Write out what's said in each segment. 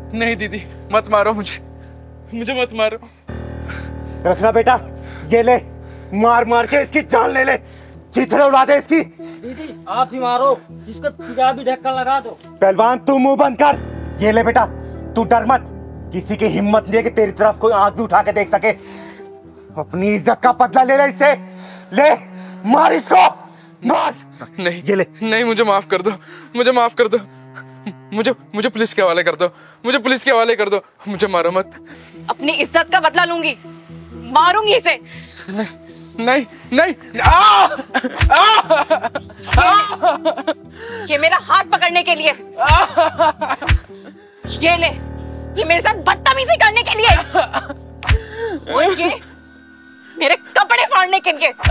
नहीं दीदी, मत मारो मुझे, मुझे मत मारो। कृष्णा बेटा, ये ले, मार मार के इसकी जान ले ले, चिथड़े उड़ा दे इसकी। दीदी आप ही मारो, इसका पूरा भी ढक्कन लगा दो। पहलवान तू मुंह बंद कर। ये ले बेटा, तू डर मत, किसी की हिम्मत नहीं है कि तेरी तरफ कोई आंख भी उठा के देख सके। अपनी इज्जत का बदला ले ले इससे, ले मार इसको, मार। नहीं ये ले। नहीं, मुझे माफ कर दो, मुझे माफ कर दो, मुझे मुझे पुलिस के हवाले कर दो, मुझे पुलिस के हवाले कर दो, मुझे मारो मत। अपनी इज्जत का बदला लूंगी, मारूंगी इसे। नहीं नहीं, ये मेरा हाथ पकड़ने के लिए, ये ले, ये मेरे साथ बदतमीजी करने के लिए, और ये मेरे कपड़े फाड़ने के लिए,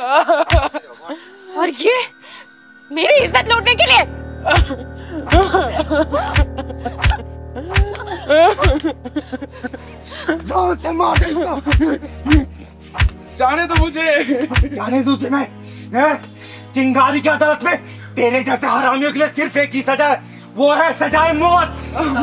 और ये मेरी इज्जत लूटने के लिए। जान से मार दे इसको। जाने दो मुझे, जाने दो तुम्हें, हैं? चिंगारी की अदालत में तेरे जैसे हरामियों के लिए सिर्फ एक ही सजा है, वो है सजाए मौत।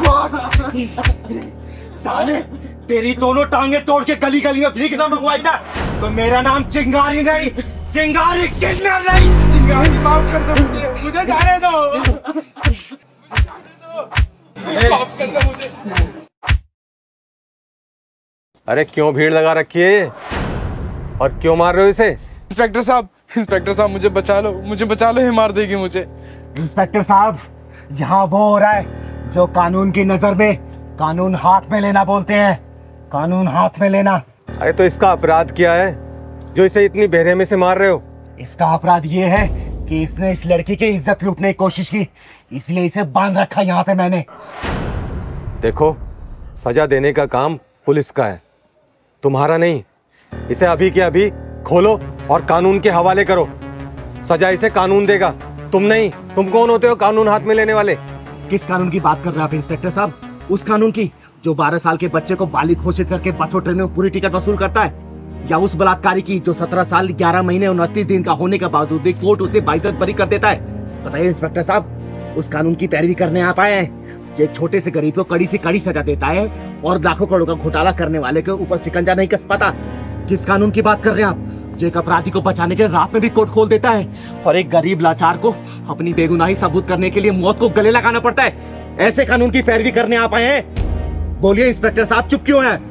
साले तेरी दोनों टांगे तोड़ के गली गली में भीख ना मंगवाई ना, तो मेरा नाम चिंगारी नहीं, चिंगारी किन्नर नहीं। चिंगारी माफ कर दो मुझे जाने दो, माफ कर दो मुझे। अरे क्यों भीड़ लगा रखी है और क्यों मार रहे हो इसे? इंस्पेक्टर साहब मुझे बचा लो, मुझे बचा लो, ये मार देगी मुझे। इंस्पेक्टर साहब, यहाँ वो हो रहा है जो कानून की नजर में कानून हाथ में लेना बोलते हैं, कानून हाथ में लेना। अरे तो इसका अपराध क्या है जो इसे इतनी बेरहमी से मार रहे हो? इसका अपराध ये है कि इसने इस लड़की की इज्जत लूटने की कोशिश की, इसलिए इसे बांध रखा यहाँ पे मैंने। देखो, सजा देने का काम पुलिस का है, तुम्हारा नहीं। इसे अभी के अभी खोलो और कानून के हवाले करो, सजा इसे कानून देगा, तुम नहीं। तुम कौन होते हो कानून हाथ में लेने वाले? किस कानून की बात कर रहे हैं आप इंस्पेक्टर साहब? उस कानून की जो 12 साल के बच्चे को बालिग घोषित करके बस और ट्रेन में पूरी टिकट वसूल करता है, या उस बलात्कारी की जो 17 साल 11 महीने 29 दिन का होने के बावजूद भी कोर्ट उसे बाइज्जत बरी कर देता है? बताइए इंस्पेक्टर साहब, उस कानून की पैरवी करने आप आए हैं जो छोटे से गरीब को कड़ी से कड़ी सजा देता है और लाखों करोड़ों का घोटाला करने वाले के ऊपर शिकंजा नहीं कस पाता? किस कानून की बात कर रहे हैं आप जो एक अपराधी को बचाने के लिए रात में भी कोर्ट खोल देता है और एक गरीब लाचार को अपनी बेगुनाही सबूत करने के लिए मौत को गले लगाना पड़ता है? ऐसे कानून की पैरवी करने आप आए हैं? बोलिए इंस्पेक्टर साहब, चुप क्यों हैं?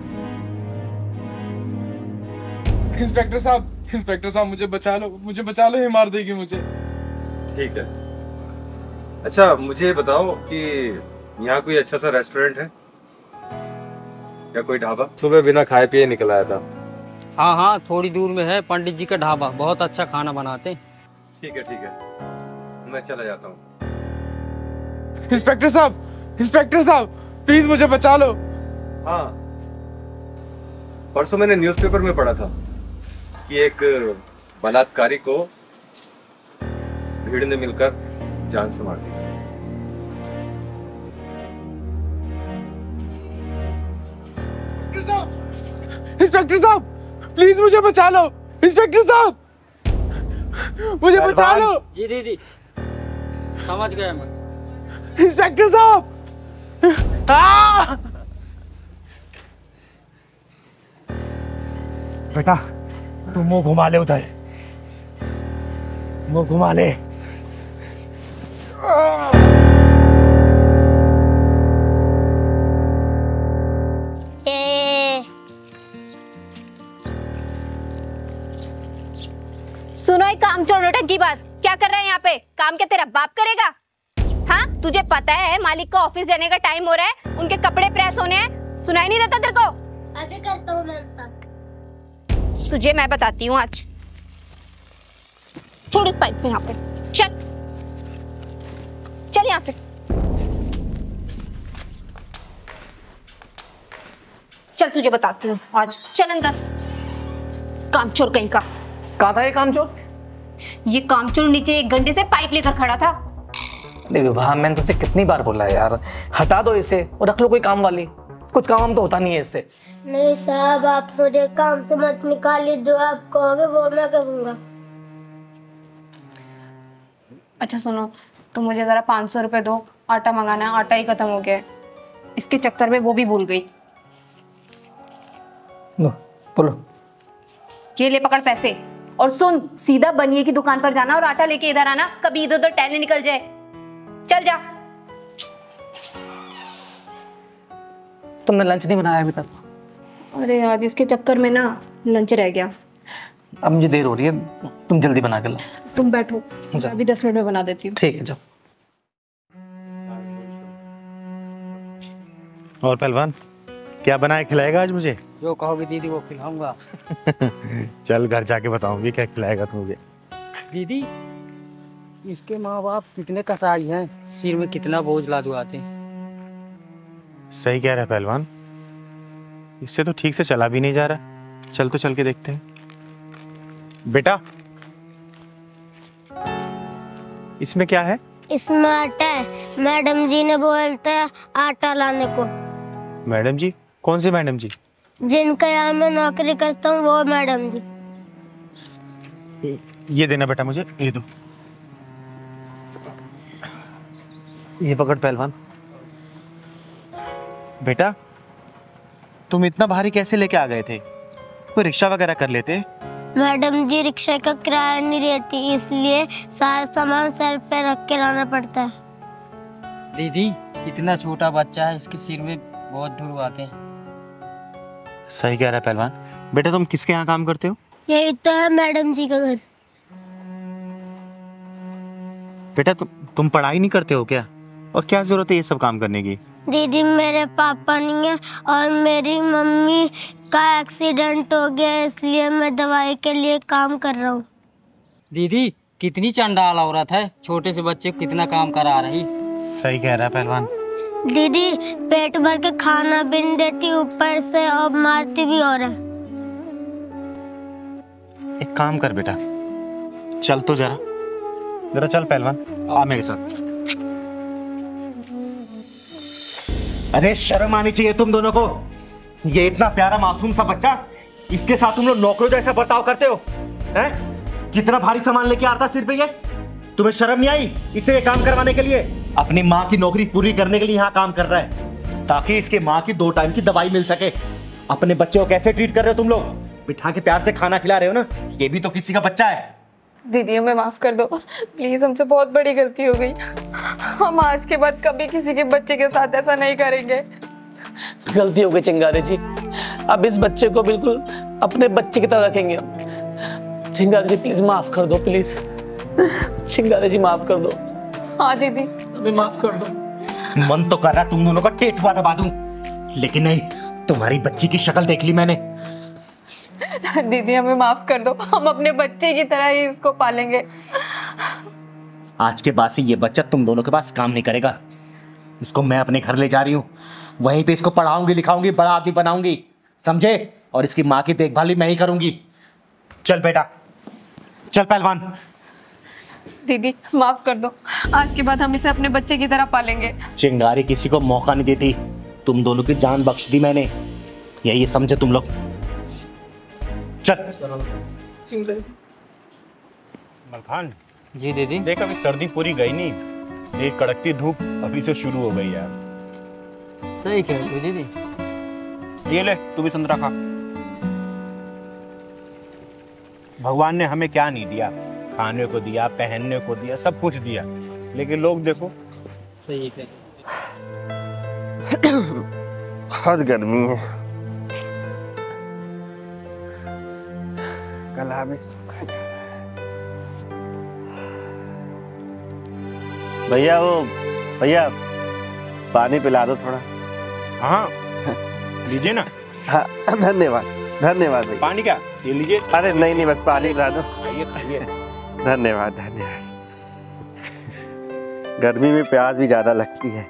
इंस्पेक्टर साहब मुझे बचा लो, ये मार देगी मुझे। ठीक है। अच्छा मुझे बताओ कि यहाँ कोई अच्छा सा रेस्टोरेंट है या कोई ढाबा? सुबह बिना खाए पिए निकल आया था। हाँ हाँ, थोड़ी दूर में है पंडित जी का ढाबा, बहुत अच्छा खाना बनाते हैं। ठीक है मैं चला जाता हूँ। इंस्पेक्टर साहब प्लीज मुझे बचा लो। हाँ, परसों मैंने न्यूज़पेपर में पढ़ा था कि एक बलात्कारी को भीड़ ने मिलकर जान से मार दी। इंस्पेक्टर साहब प्लीज मुझे बचा लो, इंस्पेक्टर साहब मुझे बचा लो। जी दीदी समझ गया मैं। इंस्पेक्टर साहब बेटा तू मुंह घुमा ले, उधर मुंह घुमा ले। सुनो एक काम छोड़ नोटंकी की बात, क्या कर रहा है यहाँ पे? काम क्या तेरा बाप करेगा? हाँ तुझे पता है मालिक को ऑफिस जाने का टाइम हो रहा है, उनके कपड़े प्रेस होने हैं, सुनाई नहीं देता तेरे को? अभी करता हूँ मैम साहब। तुझे मैं बताती हूँ आज। छोड़ इस पाइप को यहाँ पे, चल चल यहाँ से। चल तुझे बताती हूँ आज, चल अंदर। कामचोर कहीं का। कहाँ था ये कामचोर? ये कामचोर नीचे 1 घंटे से पाइप लेकर खड़ा था। अरे विभा, मैंने तुझसे कितनी बार बोला है यार, हटा दो इसे और रख लो कोई काम वाली। कुछ काम तो होता नहीं है इससे। नहीं साहब, आप मुझे काम से मत निकालिए, जो आप कहोगे वो मैं करूँगा। अच्छा सुनो, तो मुझे जरा 500 रुपए दो, आटा मंगाना है, आटा ही खत्म हो गया है। इसके चक्कर में वो भी भूल गई। लो बोलो। ये ले पकड़ पैसे, और सुन, सीधा बनिए की दुकान पर जाना और आटा लेके इधर आना, कभी इधर उधर टहलने निकल जाए। चल जा। तुमने लंच नहीं बनाया अभी तक? अरे आज इसके चक्कर में ना लंच रह गया। अब मुझे देर हो रही है, तुम जल्दी बना के लो। तुम बैठो, जा। अभी 10 मिनट में बना देती हूँ। ठीक है, जाओ। और पहलवान, क्या बनाए खिलाएगा आज मुझे? जो कहोगे दीदी वो खिलाऊंगा। चल घर जाके बताऊंगी क्या खिलाएगा तू मुझे। दीदी, इसके माँ बाप कितने कसाई हैं, सिर में कितना बोझ लादवाते हैं। सही कह रहा है पहलवान, इससे तो ठीक से चला भी नहीं जा रहा। चल तो चल के देखते हैं। बेटा, इसमें क्या है? इसमें आटा है, मैडम जी ने बोलता है आटा लाने को। मैडम जी? कौन सी मैडम जी? जिनका यहाँ मैं नौकरी करता हूँ वो मैडम जी। ये देना बेटा मुझे, ये दो। ये पकड़ पहलवान। बेटा, तुम इतना भारी कैसे लेके आ गए थे? कोई रिक्शा वगैरह कर लेते। मैडम जी रिक्शा का किराया नहीं रहती, इसलिए सारा सामान सर पे रख के लाना पड़ता है। दीदी, इतना छोटा बच्चा है, इसके सिर में बहुत ढुलवाते हैं। सही कह रहा है पहलवान। बेटा तुम किसके यहाँ काम करते हो? यही तो है मैडम जी का घर। बेटा तुम पढ़ाई नहीं करते हो क्या? और क्या जरूरत है ये सब काम करने की? दीदी मेरे पापा नहीं है और मेरी मम्मी का एक्सीडेंट हो गया, इसलिए मैं दवाई के लिए काम कर रहा हूँ। दीदी, कितनी चंडाल औरत है, छोटे से बच्चे को कितना काम करा रही। सही कह रहा है पहलवान। दीदी पेट भर के खाना भी नहीं देती, ऊपर से और मारती भी और है। एक काम कर बेटा, चल तो जरा चल पहलवान, आ मेरे साथ। अरे शर्म आनी चाहिए तुम दोनों को। ये इतना प्यारा मासूम सा बच्चा, इसके साथ तुम लोग नौकरों जैसा बर्ताव करते हो हैं? कितना भारी सामान लेके आता सिर पे ये। तुम्हें शर्म नहीं आई इसे ये काम करवाने के लिए? अपनी माँ की नौकरी पूरी करने के लिए यहाँ काम कर रहा है, ताकि इसके माँ की 2 टाइम की दवाई मिल सके। अपने बच्चे को कैसे ट्रीट कर रहे हो तुम लोग? बिठा के प्यार से खाना खिला रहे हो ना, ये भी तो किसी का बच्चा है। दीदी हमें माफ कर दो प्लीज, हमसे बहुत बड़ी गलती हो गई। हम आज के बाद कभी किसी के बच्चे के साथ ऐसा नहीं करेंगे। गलती हो गई चिंगारी जी, अब इस बच्चे को बिल्कुल अपने बच्चे की तरह रखेंगे। चिंगारी जी प्लीज माफ कर दो, प्लीज चिंगारी जी माफ कर दो। हाँ दीदी, अभी माफ कर दो। मन तो कर रहा तुम दोनों का टेटुआ दबा दूं, लेकिन नहीं, तुम्हारी बच्ची की शक्ल देख ली मैंने। दीदी हमें माफ कर दो, हम अपने बच्चे की तरह ही इसको पालेंगे। आज के बाद से ये बच्चा तुम दोनों के पास काम नहीं करेगा। इसको मैं अपने घर ले जा रही हूँ, वहीं पे इसको पढ़ाऊंगी लिखाऊंगी, बड़ा आदमी बनाऊंगी, समझे? और इसकी माँ की देखभाल भी मैं ही करूंगी। चल बेटा, चल पहलवान। दीदी माफ कर दो, आज के बाद हम इसे अपने बच्चे की तरह पालेंगे। चिंगारी किसी को मौका नहीं देती, तुम दोनों की जान बख्श दी मैंने, यही समझे तुम लोग। चल। मलखान जी दीदी। देख अभी सर्दी पूरी गई नहीं, एक कड़कती धूप अभी से शुरू हो गई यार। सही कह रही हो दीदी। ये ले तू भी संतरा खा। भगवान ने हमें क्या नहीं दिया? खाने को दिया, पहनने को दिया, सब कुछ दिया, लेकिन लोग देखो। सही है। बहुत गर्मी है। गला में सूखा जा रहा है। भैया पानी पिला दो थोड़ा। हाँ लीजिए ना। हाँ धन्यवाद भैया। पानी क्या? ये लीजिए। अरे नहीं बस पानी पिला दो। खाइए खाइए। धन्यवाद। गर्मी में प्यास भी ज्यादा लगती है।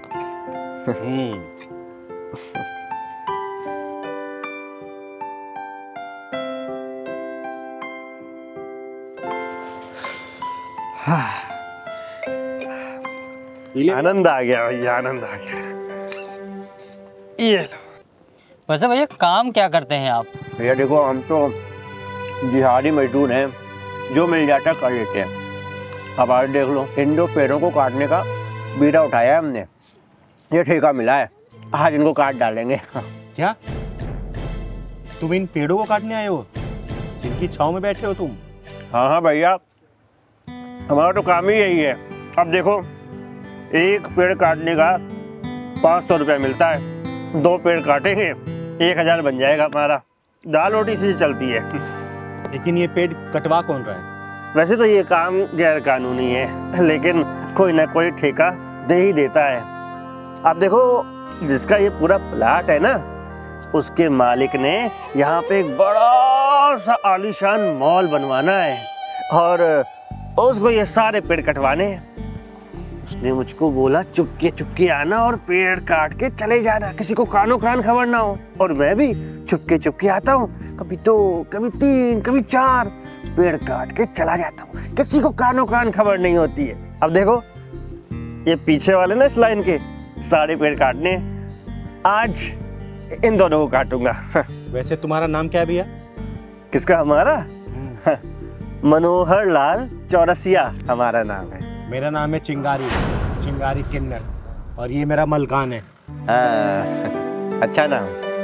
आनंद आ गया भैया, आनंद आ गया। ये लो। वैसे भैया काम क्या करते हैं आप? भैया देखो, हम तो दिहाड़ी मजदूर हैं, जो मिल जाता कर लेते हैं। अब आज देख लो, इन 2 पेड़ों को काटने का बीड़ा उठाया है हमने, ये ठेका मिला है। आज इनको काट डालेंगे। क्या तुम इन पेड़ों को काटने आए हो जिनकी छांव में बैठे हो तुम? हाँ हाँ भैया, हमारा तो काम ही यही है। अब देखो, एक पेड़ काटने का 500 रुपया मिलता है, 2 पेड़ काटेंगे 1000 बन जाएगा हमारा। दाल रोटी से चलती है। लेकिन ये पेड़ कटवा कौन रहा है? वैसे तो ये काम गैर कानूनी है, लेकिन कोई ना कोई ठेका दे ही देता है। अब देखो, जिसका ये पूरा प्लाट है ना, उसके मालिक ने यहाँ पे एक बड़ा सा आलीशान मॉल बनवाना है और उसको ये सारे पेड़ कटवाने हैं। उसने मुझको बोला चुपके चुपके आना और पेड़ काट के चले जाना, किसी को कानो कान खबर ना हो। और मैं भी चुपके चुपके आता हूँ, कभी 2, कभी 3, कभी 4 पेड़ काट के चला जाता हूँ, किसी को कानो कान खबर नहीं होती है। अब देखो, ये पीछे वाले ना इस लाइन के सारे पेड़ काटने, आज इन दोनों को काटूंगा। वैसे तुम्हारा नाम क्या है भैया? किसका? हमारा? मनोहर लाल चौरसिया हमारा नाम है। मेरा नाम है चिंगारी किन्नर, और ये मेरा मलकान है। अच्छा नाम।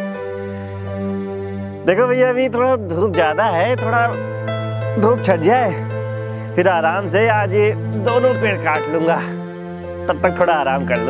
देखो भैया, अभी थोड़ा धूप ज्यादा है, थोड़ा धूप छट जाए फिर आराम से आज ये दोनों पेड़ काट लूंगा, तब तक थोड़ा आराम कर लो।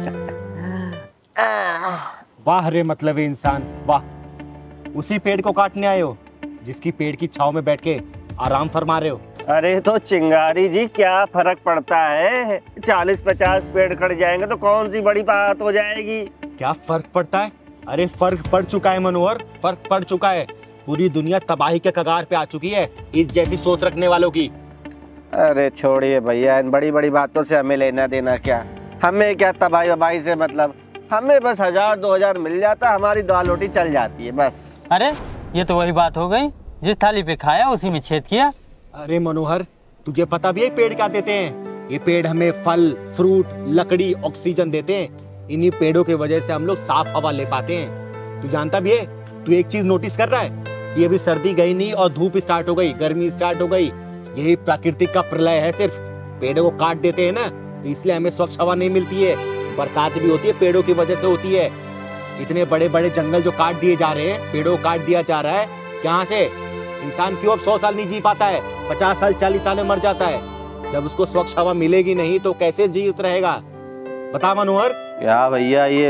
वाह रे मतलबी इंसान, वाह। उसी पेड़ को काटने आए हो जिसकी पेड़ की छांव में बैठ के आराम फरमा रहे हो। अरे तो चिंगारी जी, क्या फर्क पड़ता है? 40-50 पेड़ कट जाएंगे तो कौन सी बड़ी बात हो जाएगी? क्या फर्क पड़ता है? अरे फर्क पड़ चुका है मनोहर, फर्क पड़ चुका है। पूरी दुनिया तबाही के कगार पे आ चुकी है इस जैसी सोच रखने वालों की। अरे छोड़िए भैया, इन बड़ी बड़ी बातों से हमें लेना देना क्या? हमें क्या तबाही वबाही से मतलब? हमें बस 1000-2000 मिल जाता, हमारी दाल रोटी चल जाती है बस। अरे ये तो वही बात हो गई, जिस थाली पे खाया उसी में छेद किया। अरे मनोहर, तुझे पता भी है पेड़ क्या देते हैं? ये पेड़ हमें फल, फ्रूट, लकड़ी, ऑक्सीजन देते हैं। इन्हीं पेड़ों की वजह से हम लोग साफ हवा ले पाते हैं। तू जानता भी है? तू एक चीज नोटिस कर रहा है कि अभी सर्दी गई नहीं और धूप स्टार्ट हो गई, गर्मी स्टार्ट हो गई। यही प्राकृतिक का प्रलय है। सिर्फ पेड़ों को काट देते हैं ना, तो इसलिए हमें स्वच्छ हवा नहीं मिलती है। बरसात भी होती है पेड़ों की वजह से होती है। इतने बड़े बड़े जंगल जो काट दिए जा रहे हैं, पेड़ों को काट दिया जा रहा है, कहाँ से? इंसान क्यों अब 100 साल नहीं जी पाता है? 50 साल 40 साल में मर जाता है। जब उसको स्वच्छ हवा मिलेगी नहीं तो कैसे जीवित रहेगा? बता मनोहर। क्या भैया, ये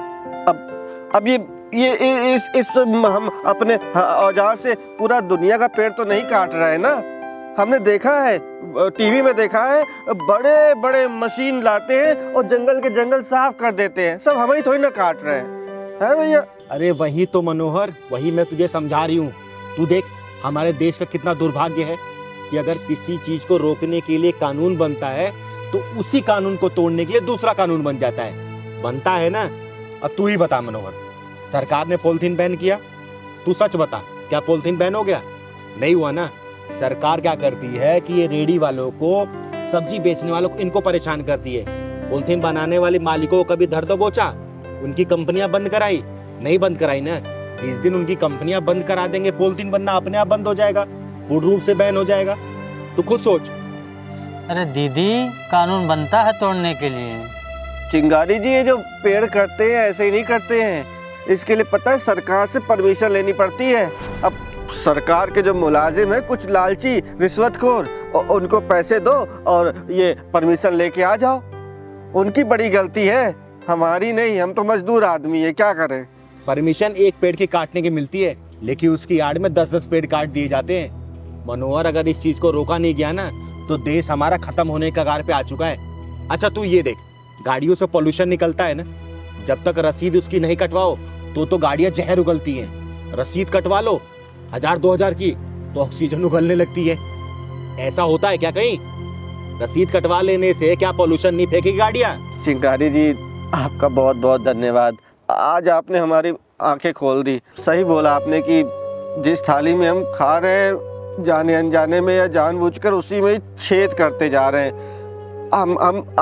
अब ये इस हम अपने औजार से पूरा दुनिया का पेड़ तो नहीं काट रहे हैं ना। हमने देखा है, टीवी में देखा है, बड़े बड़े मशीन लाते हैं और जंगल के जंगल साफ कर देते हैं। सब हम ही थोड़ी ना काट रहे हैं भैया। अरे वही तो मनोहर, वही मैं तुझे समझा रही हूँ। तू देख, हमारे देश का कितना दुर्भाग्य है कि अगर किसी चीज को रोकने के लिए कानून बनता है तो उसी कानून को तोड़ने के लिए दूसरा कानून बन जाता है। बनता है ना। अब तू ही बता मनोहर, सरकार ने पॉलिथीन बैन किया, तू सच बता, क्या पॉलिथीन बैन हो गया? नहीं हुआ ना। सरकार क्या करती है कि ये रेडी वालों को, सब्जी बेचने वालों को, इनको परेशान करती है। पॉलिथीन बनाने वाले मालिकों को कभी धर दबोचा, उनकी कंपनियां बंद कराई? नहीं बंद कराई ना। जिस दिन उनकी कंपनियां बंद करा देंगे, पॉलिथीन बनना अपने आप बंद हो जाएगा, पूर्ण रूप से बैन हो जाएगा। तो खुद सोच। अरे दीदी, कानून बनता है तोड़ने के लिए। चिंगारी जी, ये जो पेड़ करते हैं ऐसे ही नहीं करते हैं, इसके लिए पता है सरकार से परमिशन लेनी पड़ती है। अब सरकार के जो मुलाजिम है, कुछ लालची रिश्वतखोर, उनको पैसे दो और ये परमिशन लेके आ जाओ। उनकी बड़ी गलती है, हमारी नहीं। हम तो मजदूर आदमी है, क्या करें? परमिशन एक पेड़ की काटने की मिलती है, लेकिन उसकी आड़ में 10-10 पेड़ काट दिए जाते हैं। मनोहर, अगर इस चीज को रोका नहीं गया ना तो देश हमारा खत्म होने के कगार पे आ चुका है। अच्छा तू ये देख, गाड़ियों से पोल्यूशन निकलता है ना, जब तक रसीद उसकी नहीं कटवाओ तो गाड़ियां जहर उगलती हैं। रसीद कटवा लो 1000-2000 की तो ऑक्सीजन उगलने लगती है। ऐसा होता है क्या कहीं? रसीद कटवा लेने से क्या पोल्यूशन नहीं फेंकेगी गाड़ियां? चिंगारी जी, आपका बहुत बहुत धन्यवाद। आज आपने हमारी आंखें खोल दी। सही बोला आपने कि जिस थाली में हम खा रहे हैं, जाने अनजाने में या जानबूझकर उसी में छेद करते जा रहे हैं। हम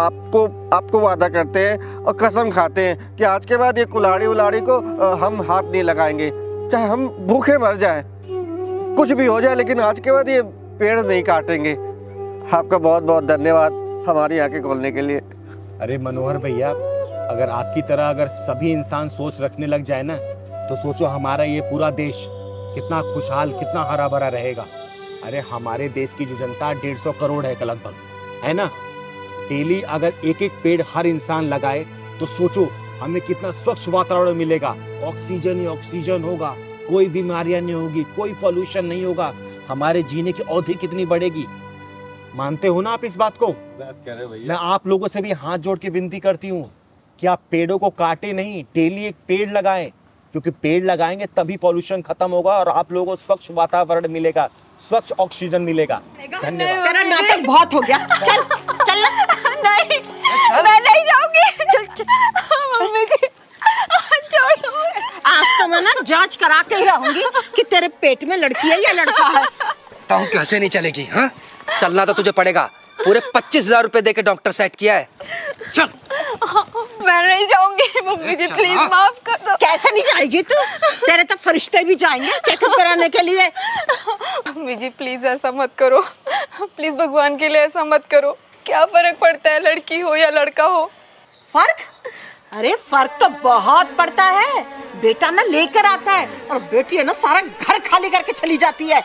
आपको वादा करते हैं और कसम खाते हैं कि आज के बाद ये कुल्हाड़ी उलाड़ी को हम हाथ नहीं लगाएंगे, चाहे हम भूखे मर जाएं, कुछ भी हो जाए, लेकिन आज के बाद ये पेड़ नहीं काटेंगे। आपका बहुत बहुत धन्यवाद हमारी आंखें खोलने के लिए। अरे मनोहर भैया, अगर आपकी तरह अगर सभी इंसान सोच रखने लग जाए ना, तो सोचो हमारा ये पूरा देश कितना खुशहाल, कितना हरा भरा रहेगा। अरे हमारे देश की जो जनता 150 करोड़ है लगभग, है ना। डेली अगर एक एक पेड़ हर इंसान लगाए तो सोचो हमें कितना स्वच्छ वातावरण मिलेगा। ऑक्सीजन ही ऑक्सीजन होगा, कोई बीमारियां नहीं होगी, कोई पॉल्यूशन नहीं होगा, हमारे जीने की अवधि कितनी बढ़ेगी। मानते हो ना आप इस बात को? मैं आप लोगों से भी हाथ जोड़ के विनती करती हूँ कि आप पेड़ों को काटे नहीं, डेली एक पेड़ लगाएं, क्योंकि पेड़ लगाएंगे तभी पॉल्यूशन खत्म होगा और आप लोगों को स्वच्छ वातावरण मिलेगा, स्वच्छ ऑक्सीजन मिलेगा। धन्यवाद। तेरा नाटक बहुत हो गया, चल चल। नहीं, मैं नहीं जाऊंगी। चल चल मम्मी जी, छोड़ो। आज तो मैं ना जांच करा के ही रहूंगी कि तेरे पेट में लड़की है या लड़का है। तो कैसे नहीं चलेगी? हाँ, चलना तो तुझे पड़ेगा। पूरे 25,000 रुपए दे के डॉक्टर सेट किया है। चल। मैं नहीं जाऊंगी। मम्मी जी प्लीज माफ कर दो। कैसे नहीं जाएगी तू? तेरे तो फरिश्ते भी जाएंगे चेकअप कराने के लिए। मम्मी जी प्लीज ऐसा मत करो, प्लीज भगवान के लिए ऐसा मत करो। क्या फर्क पड़ता है लड़की हो या लड़का हो? फर्क? अरे फर्क तो बहुत पड़ता है। बेटा ना लेकर आता है और बेटी है ना सारा घर खाली करके चली जाती है।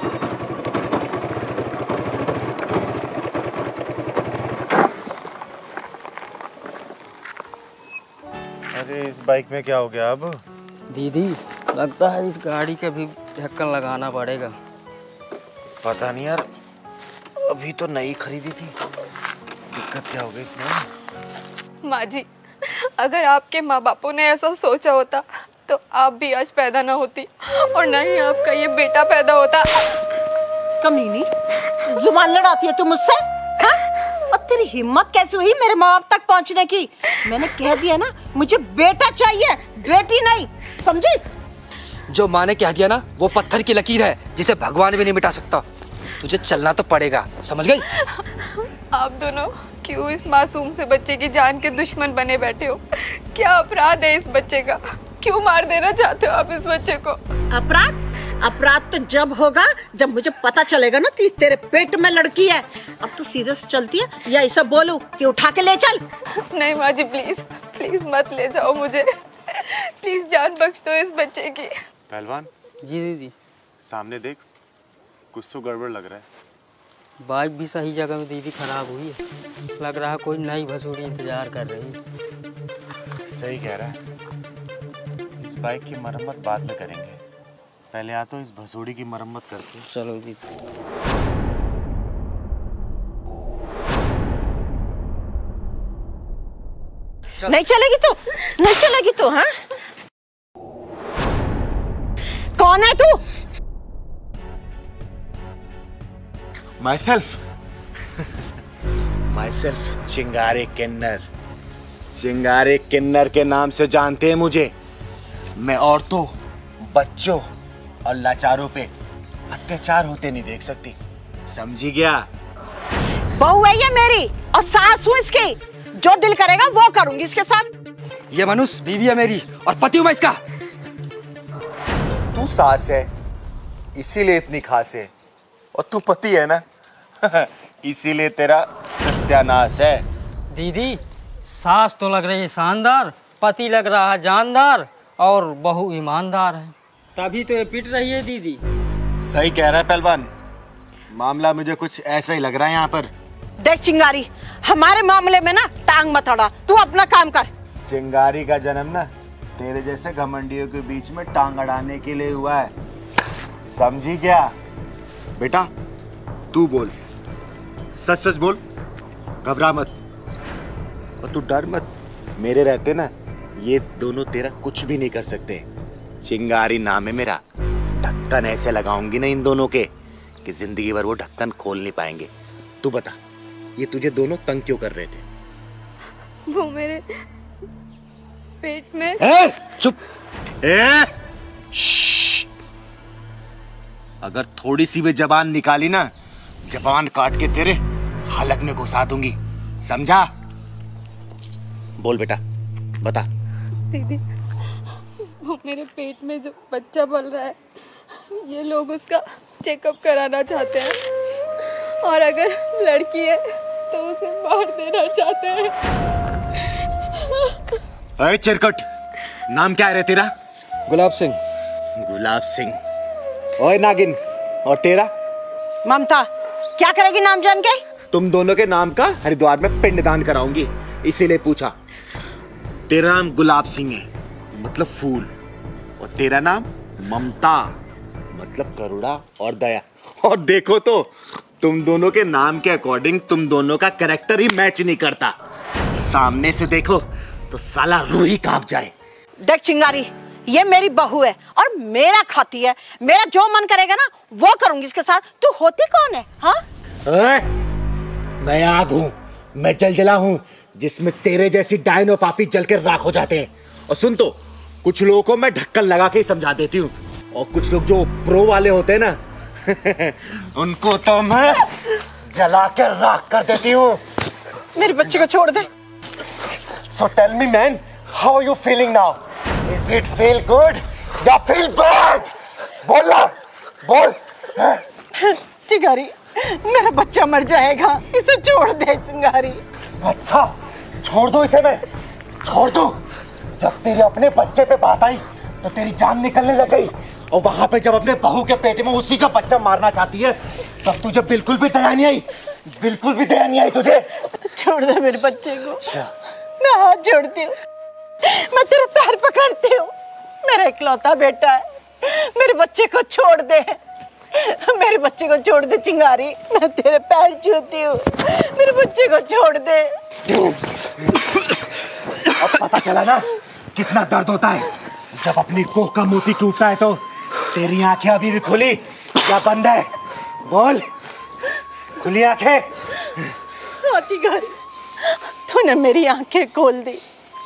अरे इस बाइक में क्या हो गया अब? दीदी लगता है इस गाड़ी का भी ढक्कन लगाना पड़ेगा। पता नहीं यार, अभी तो नई खरीदी थी, दिक्कत क्या हो गई इसमें? माँ जी, अगर आपके माँ बापों ने ऐसा सोचा होता तो आप भी आज पैदा ना होती और न ही आपका ये बेटा पैदा होता। कमीनी, जुबान लड़ाती है तू मुझसे? हाँ? और तेरी हिम्मत कैसे हुई मेरे माँ बाप तक पहुँचने की? मैंने कह दिया ना, मुझे बेटा चाहिए, बेटी नहीं, समझी? जो माँ ने कह दिया ना, वो पत्थर की लकीर है जिसे भगवान भी नहीं मिटा सकता। तुझे चलना तो पड़ेगा, समझ गई? आप दोनों क्यों इस मासूम से बच्चे की जान के दुश्मन बने बैठे हो? क्या अपराध है इस बच्चे का? क्यों मार देना चाहते हो आप इस बच्चे को? अपराध? अपराध तो जब होगा जब मुझे पता चलेगा ना कि तेरे पेट में लड़की है। अब तू सीधे से चलती है या ऐसा बोलूं कि उठा के ले चल? नहीं माँ जी प्लीज प्लीज मत ले जाओ मुझे, प्लीज जान बख्श दो इस बच्चे की। पहलवान जी दीदी। सामने देख, कुछ तो गड़बड़ लग रहा है। बाइक भी सही जगह में दीदी खराब हुई है, लग रहा है कोई नई भसुड़ी इंतजार कर रही है। सही कह रहा है, इस बाइक की मरम्मत बाद में करेंगे, पहले आ तो इस भसोड़ी की मरम्मत करते। चलो दीदी। नहीं चलेगी तू? नहीं चलेगी तू? हाँ, कौन है तू? Myself चिंगारे किन्नर। चिंगारे किन्नर के नाम से जानते हैं मुझे। मैं औरतों, बच्चों और लाचारों पे अत्याचार होते नहीं देख सकती, समझी क्या? बहू है ये मेरी और सास हूँ इसकी, जो दिल करेगा वो करूंगी इसके साथ। ये मनुष्य बीवी है मेरी और पति हूँ मैं इसका। तू सास है इसीलिए इतनी खास है, और तू पति है ना इसीलिए तेरा सत्यानाश है। दीदी सास तो लग रही है शानदार, पति लग रहा है जानदार और बहू ईमानदार है, तभी तो ये पिट रही है दीदी। सही कह रहा है पहलवान, मामला मुझे कुछ ऐसा ही लग रहा है यहाँ पर। देख चिंगारी, हमारे मामले में ना टांग मत अड़ा, तू अपना काम कर। चिंगारी का जन्म ना तेरे जैसे घमंडियों के बीच में टांग अड़ाने के लिए हुआ है, समझी क्या? बेटा तू बोल, सच सच बोल, घबरा मत और तू डर मत। मेरे रहते ना ये दोनों तेरा कुछ भी नहीं कर सकते। चिंगारी नाम है मेरा, ढक्कन ऐसे लगाऊंगी ना इन दोनों के कि जिंदगी भर वो ढक्कन खोल नहीं पाएंगे। तू बता, ये तुझे दोनों तंग क्यों कर रहे थे? वो मेरे पेट में। चुप। अगर थोड़ी सी भी जबान निकाली ना, जबान काट के तेरे हलक में घुसा दूंगी, समझा? बोल बेटा, बता। दीदी वो मेरे पेट में जो बच्चा पल रहा है, ये लोग उसका चेकअप कराना चाहते हैं और अगर लड़की है तो उसे मार देना चाहते हैं। अरे चिरकुट, नाम क्या है रे तेरा? गुलाब सिंह। गुलाब सिंह। ओए नागिन, और तेरा? ममता। क्या करेगी नाम जान के? तुम दोनों के नाम का हरिद्वार में पिंडदान कराऊंगी, इसीलिए पूछा। तेरा नाम गुलाब सिंह है, मतलब फूल, और तेरा नाम ममता, मतलब करुणा और दया। और देखो तो तुम दोनों के नाम के अकॉर्डिंग तुम दोनों का कैरेक्टर ही मैच नहीं करता। सामने से देखो तो साला रूह ही कांप जाए। देख चिंगारी, ये मेरी बहू है और मेरा खाती है, मेरा जो मन करेगा ना वो करूंगी इसके साथ। तू होती कौन है? हाँ, मैं आग हूँ, मैं जलजला हूँ, जिसमें तेरे जैसी डायनो पापी जल के राख हो जाते हैं। और सुन तो, कुछ लोगों को मैं ढक्कन लगा के ही समझा देती हूँ, और कुछ लोग जो प्रो वाले होते हैं ना उनको तो मैं जला के राख कर देती हूँ। मेरे बच्चे को छोड़ दे। So tell me man, how are you feeling now? Is it feel good या feel bad? बोल ना, बोल। चिंगारी, मेरा बच्चा मर जाएगा, इसे छोड़ दे चिंगारी। अच्छा, छोड़ दो इसे मैं, छोड़ दो। जब तेरे अपने बच्चे पे बात आई तो तेरी जान निकलने लग गई, और वहां पे जब अपने बहू के पेट में उसी का बच्चा मारना चाहती है तब तुझे बिल्कुल भी दया नहीं आई, बिल्कुल भी दया नहीं आई तुझे। छोड़ दे मेरे बच्चे को। मैं हाथ जोड़ती हूँ, मैं तेरे पैर पकड़ती हूँ, मेरा इकलौता बेटा है, मेरे बच्चे को छोड़ दे, मेरे बच्चे को छोड़ दे चिंगारी, मैं तेरे पैर छूती हूँ, मेरे बच्चे को छोड़ दे। अब पता चला ना कितना दर्द होता है जब अपनी कोख का मोती टूटता है। तो तेरी आंखें अभी भी खुली या बंद है? बोल, खुली आंखें? हाँ चिंगारी, तूने मेरी आंखें खोल दी।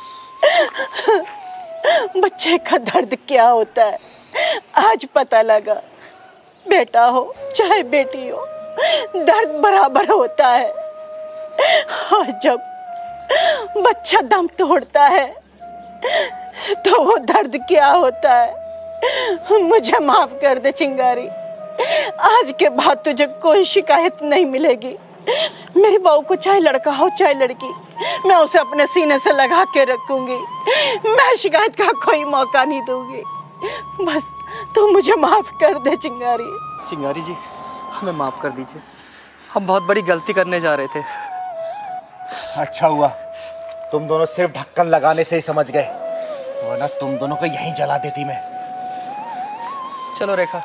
बच्चे का दर्द क्या होता है आज पता लगा। बेटा हो चाहे बेटी हो, दर्द बराबर होता है। और जब बच्चा दम तोड़ता है तो वो दर्द क्या होता है। मुझे माफ कर दे चिंगारी, आज के बाद तुझे कोई शिकायत नहीं मिलेगी। मेरी बहू को चाहे लड़का हो चाहे लड़की, मैं उसे अपने सीने से लगा के रखूंगी। मैं शिकायत का कोई मौका नहीं दूंगी। बस तू मुझे माफ कर दे चिंगारी। चिंगारी जी, हमें माफ कर दीजिए, हम बहुत बड़ी गलती करने जा रहे थे। अच्छा हुआ तुम दोनों सिर्फ ढक्कन लगाने से ही समझ गए, वरना तुम दोनों को यहीं जला देती मैं। चलो रेखा।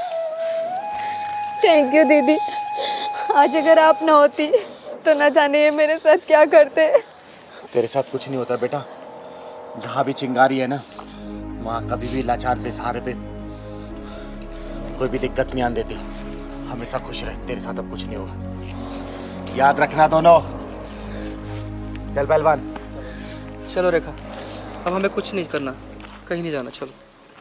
थैंक यू दीदी, आज अगर आप ना होती तो ना जाने ये मेरे साथ क्या करते। तेरे साथ कुछ नहीं होता बेटा, जहाँ भी चिंगारी है ना वहाँ कभी भी लाचार बेसहारे पे कोई भी दिक्कत नहीं आने देती। हमेशा खुश रहे, तेरे साथ अब कुछ नहीं होगा, याद रखना दोनों। चल पहलवान। चलो रेखा, अब हमें कुछ नहीं करना, कहीं नहीं जाना, चलो।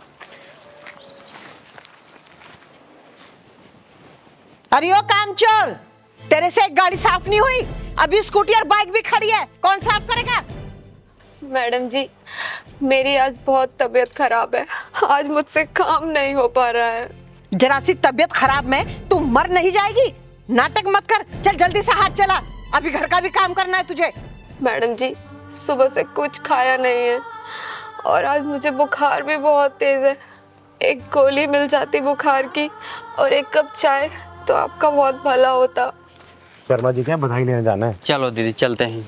अरे ओ कामचोर, तेरे से एक गाड़ी साफ नहीं हुई, अभी स्कूटी और बाइक भी खड़ी है, कौन साफ करेगा? मैडम जी, मेरी आज बहुत तबीयत खराब है, आज मुझसे काम नहीं हो पा रहा है। जरा सी तबीयत खराब में तू मर नहीं जाएगी, नाटक मत कर, चल जल्दी से हाथ चला, अभी घर का भी काम करना है तुझे। मैडम जी, सुबह से कुछ खाया नहीं है और आज मुझे बुखार भी बहुत तेज है। एक गोली मिल जाती बुखार की और एक कप चाय तो आपका बहुत भला होता। शर्मा जी क्या बधाई लेने जाना है? चलो दीदी चलते हैं।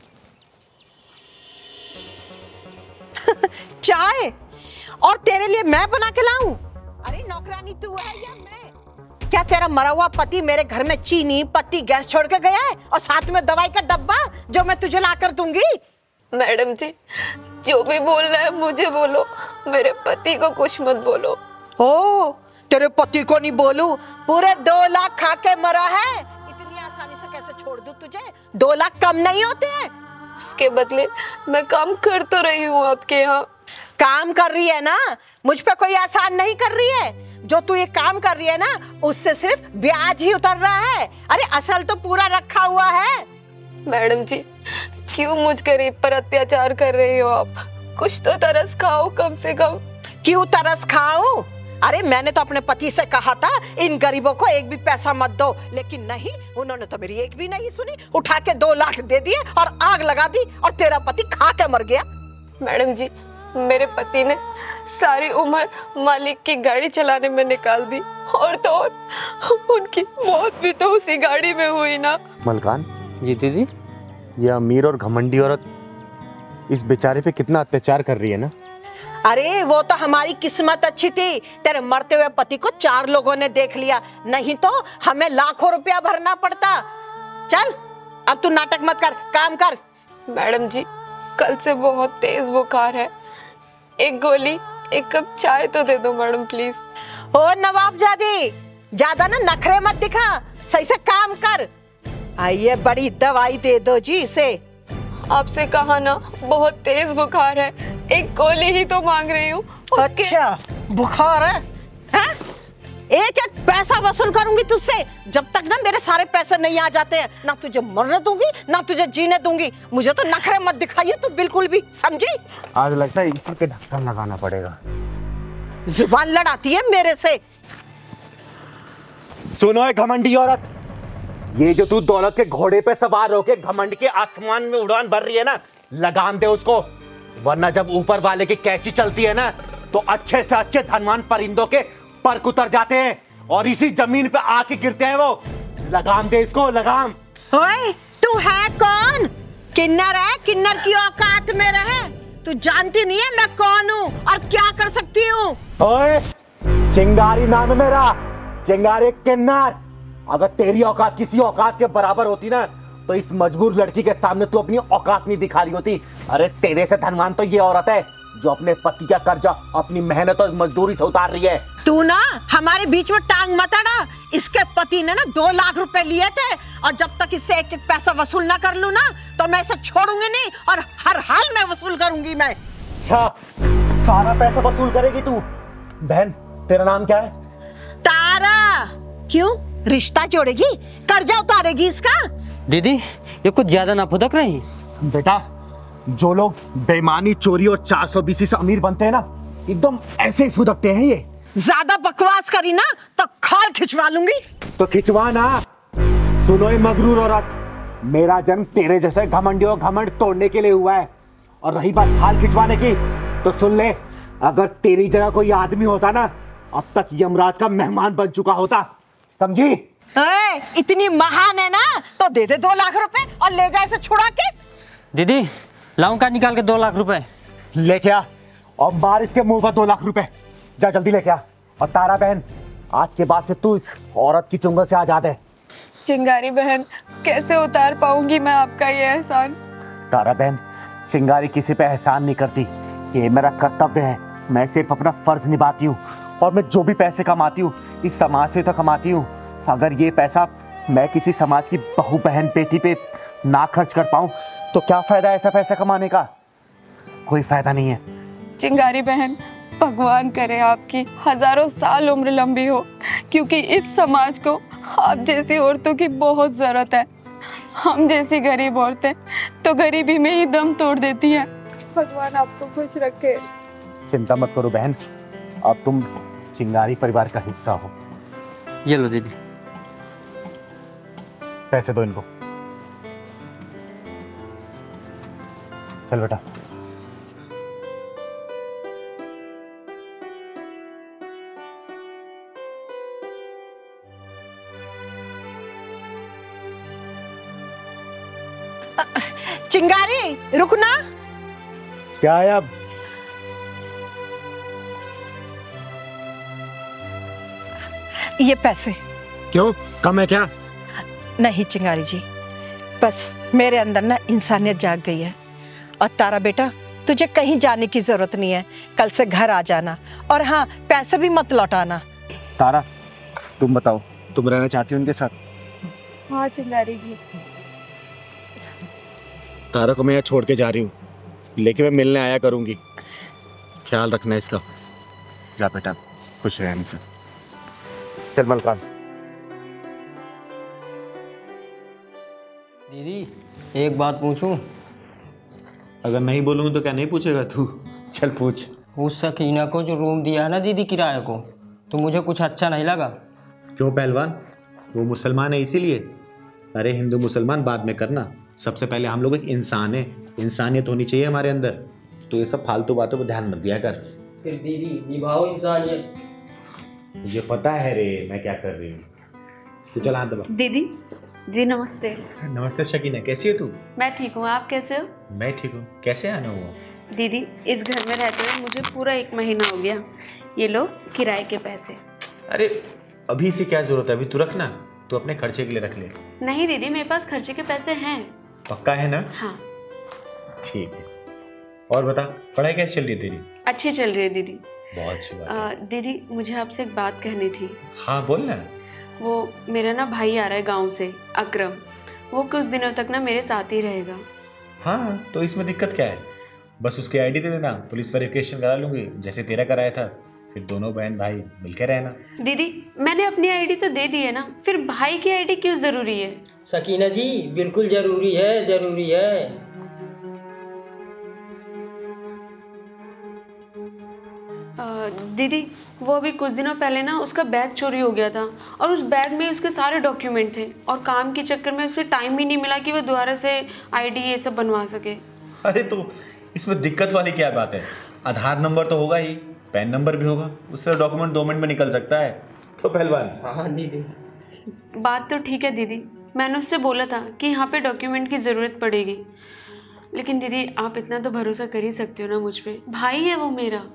चाय और तेरे लिए मैं बना के लाऊं? अरे नौकरानी तू है या मैं? क्या तेरा मरा हुआ पति मेरे घर में चीनी पत्ती गैस छोड़ के गया है और साथ में दवाई का डब्बा जो मैं तुझे ला कर दूंगी? मैडम जी, जो भी बोलना है मुझे बोलो, मेरे पति को कुछ मत बोलो। ओ, तेरे पति को नहीं बोलूं? पूरे 2 लाख खा के मरा है, इतनी आसानी से कैसे छोड़ दूं तुझे? 2 लाख कम नहीं होते हैं। उसके बदले मैं काम कर तो रही हूँ आपके यहाँ। काम कर रही है ना, मुझ पे कोई एहसान नहीं कर रही है। जो तू ये काम कर रही है ना, उससे सिर्फ ब्याज ही उतर रहा है, अरे असल तो पूरा रखा हुआ है। मैडम जी, क्यों मुझ गरीब पर अत्याचार कर रही हो आप? कुछ तो तरस खाओ कम से कम। क्यों तरस खाऊं? अरे मैंने तो अपने पति से कहा था इन गरीबों को एक भी पैसा मत दो, लेकिन नहीं, उन्होंने तो मेरी एक भी नहीं सुनी, उठा के 2 लाख दे दिए और आग लगा दी और तेरा पति खा के मर गया। मैडम जी, मेरे पति ने सारी उम्र मालिक की गाड़ी चलाने में निकाल दी, और तो और उनकी मौत भी तो उसी गाड़ी में हुई ना। मलकान जी दीदी, ये अमीर और घमंडी औरत इस बेचारे पे कितना अत्याचार कर रही है ना। अरे वो तो हमारी किस्मत अच्छी थी, तेरे मरते हुए पति को 4 लोगों ने देख लिया, नहीं तो हमें लाखों रुपया भरना पड़ता। चल अब तू नाटक मत कर, काम कर। मैडम जी, कल से बहुत तेज बुखार है, एक गोली, एक कप चाय तो दे दो मैडम प्लीज। ओ नवाबजादी, ज्यादा ना नखरे मत दिखा, सही से काम कर। आइए बड़ी दवाई दे दो जी इसे। आपसे कहा ना बहुत तेज बुखार है, एक गोली ही तो मांग रही हूँ। अच्छा बुखार है, हाँ? एक एक पैसा वसूल करूंगी तुझसे, जब तक ना मेरे सारे पैसे नहीं आ जाते हैं, ना तुझे मरने दूंगी ना तुझे जीने दूंगी। मुझे तो नखरे मत दिखाइए तू बिल्कुल भी, समझी? आज लगता है इसी पे ढक्कन लगाना पड़ेगा। जुबान लड़ाती है मेरे से। सुनो ए घमंडी औरत, ये जो तू दौलत के घोड़े पे सवार होके घमंड के आसमान में उड़ान भर रही है ना, लगाम दे उसको, वरना जब ऊपर वाले की कैची चलती है ना तो अच्छे से अच्छे धनवान परिंदों के पर उतर जाते हैं और इसी जमीन पे आके गिरते हैं वो। लगाम दे इसको, लगाम। ओए तू है कौन? किन्नर है, किन्नर की औकात में रहे। तू जानती नहीं है मैं कौन हूँ और क्या कर सकती हूँ। ओए चिंगारी नाम है मेरा, चिंगारी किन्नर। अगर तेरी औकात किसी औकात के बराबर होती ना तो इस मजबूर लड़की के सामने तू अपनी औकात नहीं दिखा रही होती। अरे तेरे से धनवान तो ये औरत है जो अपने पति का कर्जा अपनी मेहनत और मजदूरी से उतार रही है। तू ना हमारे बीच में टांग मत अड़ा। इसके पति ने ना 2 लाख रुपए लिए थे और जब तक इससे एक एक पैसा वसूल ना कर लूं ना तो मैं इसे छोड़ूंगी नहीं और हर हाल में वसूल करूंगी मैं। अच्छा, सारा पैसा वसूल करेगी तू? बहन तेरा नाम क्या है? तारा। क्यों, रिश्ता जोड़ेगी, कर्जा उतारेगी इसका? दीदी ये कुछ ज्यादा ना फुदक रही। बेटा, जो लोग बेईमानी, चोरी और 420 से अमीर बनते हैं ना, एकदम ऐसे ही फुदकते हैं ये। ज्यादा बकवास करी ना तो खाल खिंचवा लूंगी। तो खिंचवा ना। सुनो ये मगरूर औरत, मेरा जन्म तेरे जैसे घमंडियों घमंड तोड़ने के लिए हुआ है। और रही बात खाल खिंचवाने की, तो सुन ले, अगर तेरी जगह कोई आदमी होता ना अब तक यमराज का मेहमान बन चुका होता, समझी? इतनी महान है ना तो दे दे 2 लाख रुपए और ले जा इसे छुड़ा के। दीदी लाऊं का निकाल के 2 लाख रुपए? लेके आ और मार इसके मुंह पर 2 लाख रुपए। जा जल्दी लेके आ। और तारा बहन, आज के बाद से तू इस औरत की चुंगल से आजाद है। चिंगारी बहन, कैसे उतार पाऊंगी मैं आपका ये एहसान? तारा बहन, चिंगारी किसी पे एहसान नहीं करती, ये मेरा कर्तव्य है। मैं सिर्फ अपना फर्ज निभाती हूँ और मैं जो भी पैसे कमाती हूँ इस समाज से तो कमाती हूँ। अगर ये पैसा मैं किसी समाज की बहू बहन बेटी पे ना खर्च कर पाऊँ तो क्या फायदा ऐसा पैसा कमाने का? कोई फायदा नहीं है। चिंगारी बहन, भगवान करे आपकी हजारों साल उम्र लंबी हो, क्योंकि इस समाज को आप जैसी औरतों की बहुत जरूरत है। हम जैसी गरीब औरतें तो गरीबी में ही दम तोड़ देती हैं। भगवान आपको खुश रखे। चिंता मत करो बहन, अब तुम चिंगारी परिवार का हिस्सा हो। ये लो दीदी, पैसे दो इनको। चल बेटा। चिंगारी रुकना। क्या है अब? ये पैसे। क्यों, कम है क्या? नहीं चिंगारी जी, बस मेरे अंदर ना इंसानियत जाग गई है। और तारा बेटा, तुझे कहीं जाने की जरूरत नहीं है, कल से घर आ जाना। और हाँ, पैसे भी मत लौटाना। तारा तुम बताओ, तुम रहना चाहती हो उनके साथ? हाँ चिंगारी जी। तारा को मैं यहाँ छोड़ के जा रही हूँ, लेकिन मैं मिलने आया करूँगी, ख्याल रखना इसका। जा बेटा, खुश रहना। चल मलकान। दीदी एक बात पूछूं? अगर नहीं बोलूँगा तो क्या नहीं पूछेगा तू? चल पूछ। उस सकीना को जो रूम दिया है ना दीदी किराए को, तो मुझे कुछ अच्छा नहीं लगा। क्यों पहलवान, वो मुसलमान है इसीलिए? अरे हिंदू मुसलमान बाद में करना, सबसे पहले हम लोग एक इंसान है, इंसानियत होनी चाहिए हमारे अंदर। तो ये सब फालतू बातों पर ध्यान मत दिया कर। फिर दीदी निभाओ इंसानियत। मुझे पता है रे मैं क्या कर रही हूँ। तू चल हाथ दबा। दीदी जी नमस्ते। नमस्ते शकीना, कैसी है तू? मैं ठीक हूँ, आप कैसे हो? मैं ठीक हूँ। कैसे आना हुआ? दीदी इस घर में रहते हुए मुझे पूरा 1 महीना हो गया। ये लो किराए के पैसे। अरे अभी से क्या जरूरत है, अभी तू रख ना, तू अपने खर्चे के लिए रख ले। नहीं दीदी मेरे पास खर्चे के पैसे हैं। पक्का है ना? हाँ ठीक है। और बता पढ़ाई कैसी चल रही है तेरी? अच्छी चल रही है दीदी। बहुत अच्छी बात है। दीदी मुझे आपसे एक बात कहनी थी। हाँ बोल ना। वो मेरा ना भाई आ रहा है गांव से, अकरम। वो कुछ दिनों तक ना मेरे साथ ही रहेगा। हाँ तो इसमें दिक्कत क्या है, बस उसकी आईडी दे देना, पुलिस वेरिफिकेशन करा लूंगी जैसे तेरा कराया था, फिर दोनों बहन भाई मिलकर रहना। दीदी मैंने अपनी आईडी तो दे दी है ना, फिर भाई की आईडी क्यों जरूरी है? सकीना जी बिल्कुल जरूरी है, जरूरी है। दीदी वो अभी कुछ दिनों पहले ना उसका बैग चोरी हो गया था और उस बैग में उसके सारे डॉक्यूमेंट थे और काम के चक्कर में उसे टाइम ही नहीं मिला कि वो दोबारा से आईडी ये सब बनवा सके। अरे तो इसमें दिक्कत वाली क्या बात है, आधार नंबर तो होगा ही, पैन नंबर भी होगा, उससे डॉक्यूमेंट 2 मिनट में निकल सकता है। तो पहलवान। हाँ दीदी बात तो ठीक है दीदी, मैंने उससे बोला था कि यहाँ पे डॉक्यूमेंट की ज़रूरत पड़ेगी, लेकिन दीदी आप इतना तो भरोसा कर ही सकते हो ना मुझ पे, भाई है वो मेरा।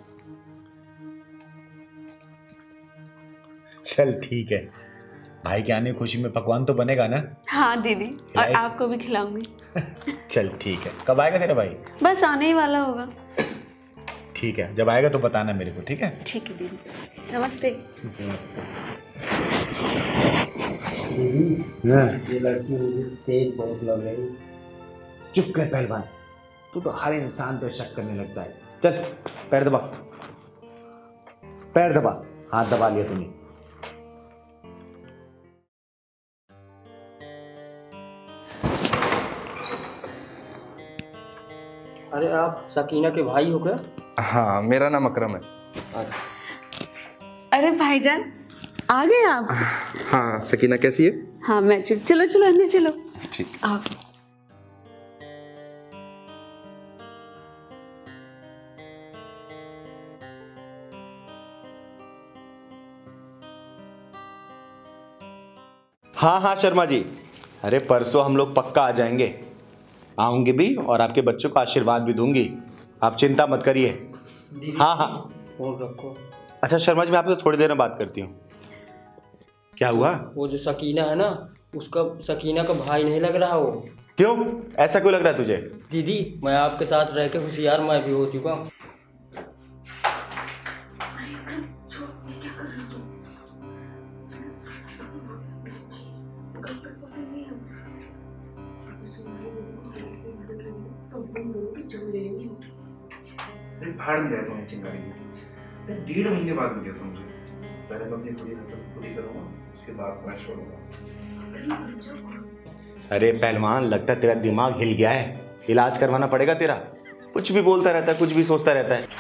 चल ठीक है, भाई के आने की खुशी में पकवान तो बनेगा ना? हाँ दीदी, और आपको भी खिलाऊंगी। चल ठीक है। कब आएगा तेरा भाई? बस आने ही वाला होगा। ठीक है, जब आएगा तो बताना मेरे को, ठीक है? ठीक है दीदी, नमस्ते। ये लड़की मुझे तेज बहुत लग रही। चुप कर पहलवान, तू तो हर इंसान पे शक करने लगता है। चल पैर दबा, पैर दबा। हाथ दबा लिया तूने। अरे आप सकीना के भाई हो क्या? हाँ मेरा नाम अकरम है। अरे भाईजान आ गए आप? हाँ सकीना कैसी है? हाँ मैं चलो चलो अंदर चलो। ठीक। आप हाँ हाँ शर्मा जी, अरे परसों हम लोग पक्का आ जाएंगे, आऊंगी भी और आपके बच्चों को आशीर्वाद भी दूंगी, आप चिंता मत करिए। हाँ हाँ फोन रखो। अच्छा शर्मा जी मैं आपसे थोड़ी देर में बात करती हूँ। क्या हुआ? वो जो सकीना है ना, उसका सकीना का भाई नहीं लग रहा वो। क्यों, ऐसा क्यों लग रहा है तुझे? दीदी मैं आपके साथ रह के होशियार मैं भी हो चुका हूँ। भाड़ में जाता हूँ चिंगारी, 1.5 महीने बाद मिल गया था मुझे। पहले मैं अपनी पूरी फसल पूरी करूँगा, उसके बाद मैं छोड़ूंगा। अरे पहलवान लगता है तेरा दिमाग हिल गया है, इलाज करवाना पड़ेगा तेरा। कुछ भी बोलता रहता है, कुछ भी सोचता रहता है।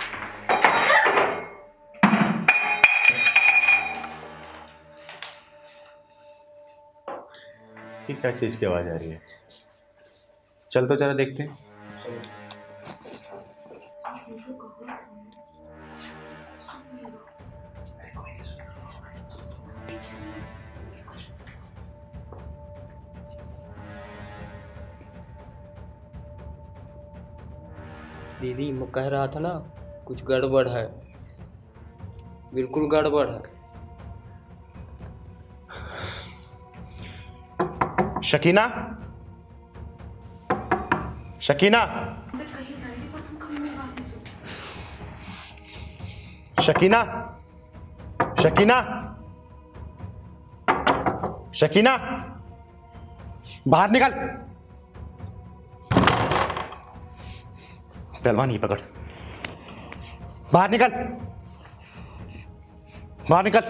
ये क्या चीज की आवाज आ रही है? चल तो जरा देखते हैं। दीदी मैं कह रहा था ना, कुछ गड़बड़ है, बिल्कुल गड़बड़ है। शकीना, शकीना, शकीना, शकीना, शकीना, बाहर निकल। पहलवान ये पकड़, बाहर निकल, बाहर निकल।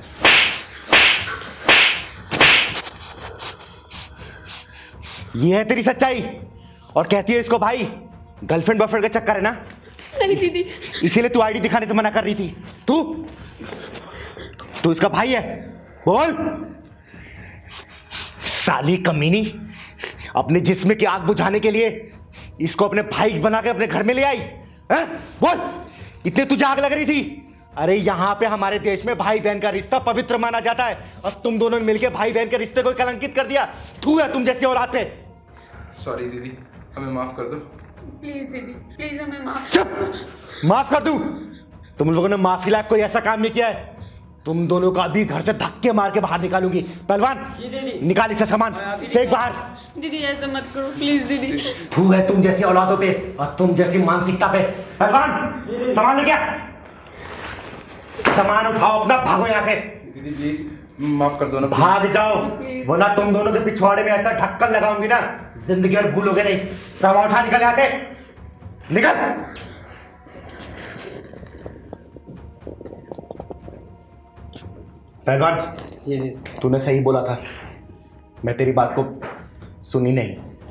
ये है तेरी सच्चाई और कहती है इसको भाई? गर्लफ्रेंड बॉयफ्रेंड का चक्कर है ना? नहीं दीदी, इसीलिए तू आईडी दिखाने से मना कर रही थी। तू इसका भाई है? बोल। साली कमीनी, अपने जिस्म की आग बुझाने के लिए इसको अपने भाई बना के अपने घर में ले आई बोल, इतने तुझे आग लग रही थी? अरे यहाँ पे हमारे देश में भाई बहन का रिश्ता पवित्र माना जाता है और तुम दोनों ने मिलकर भाई बहन के रिश्ते को कलंकित कर दिया। थू है तुम जैसी औलाद पे। सॉरी दीदी, हमें माफ कर दो। प्लीज दीदी, प्लीज हमें माफ। चुप, माफ कर दूं? तुम लोगों ने माफी लायक कोई ऐसा काम नहीं किया है। तुम दोनों को अभी घर से धक्के मार के बाहर निकालूंगी। पहलवान, निकाल इसे सामान, फेंक बाहर। दीदी ऐसा मत करो प्लीज दीदी। थू है तुम जैसी औलादों पे और तुम जैसी मानसिकता पे। पहलवान, सामान लेके आ। सामान उठाओ अपना, भागो यहाँ से। दीदी प्लीज माफ कर दो ना। भाग जाओ, वरना तुम दोनों के पिछवाड़े में ऐसा ढक्कन लगाऊंगी ना, जिंदगी भर भूलोगे नहीं। सामान उठा, निकल यहाँ से, निकल। पहलवान, तूने सही बोला था, मैं तेरी बात को सुनी नहीं।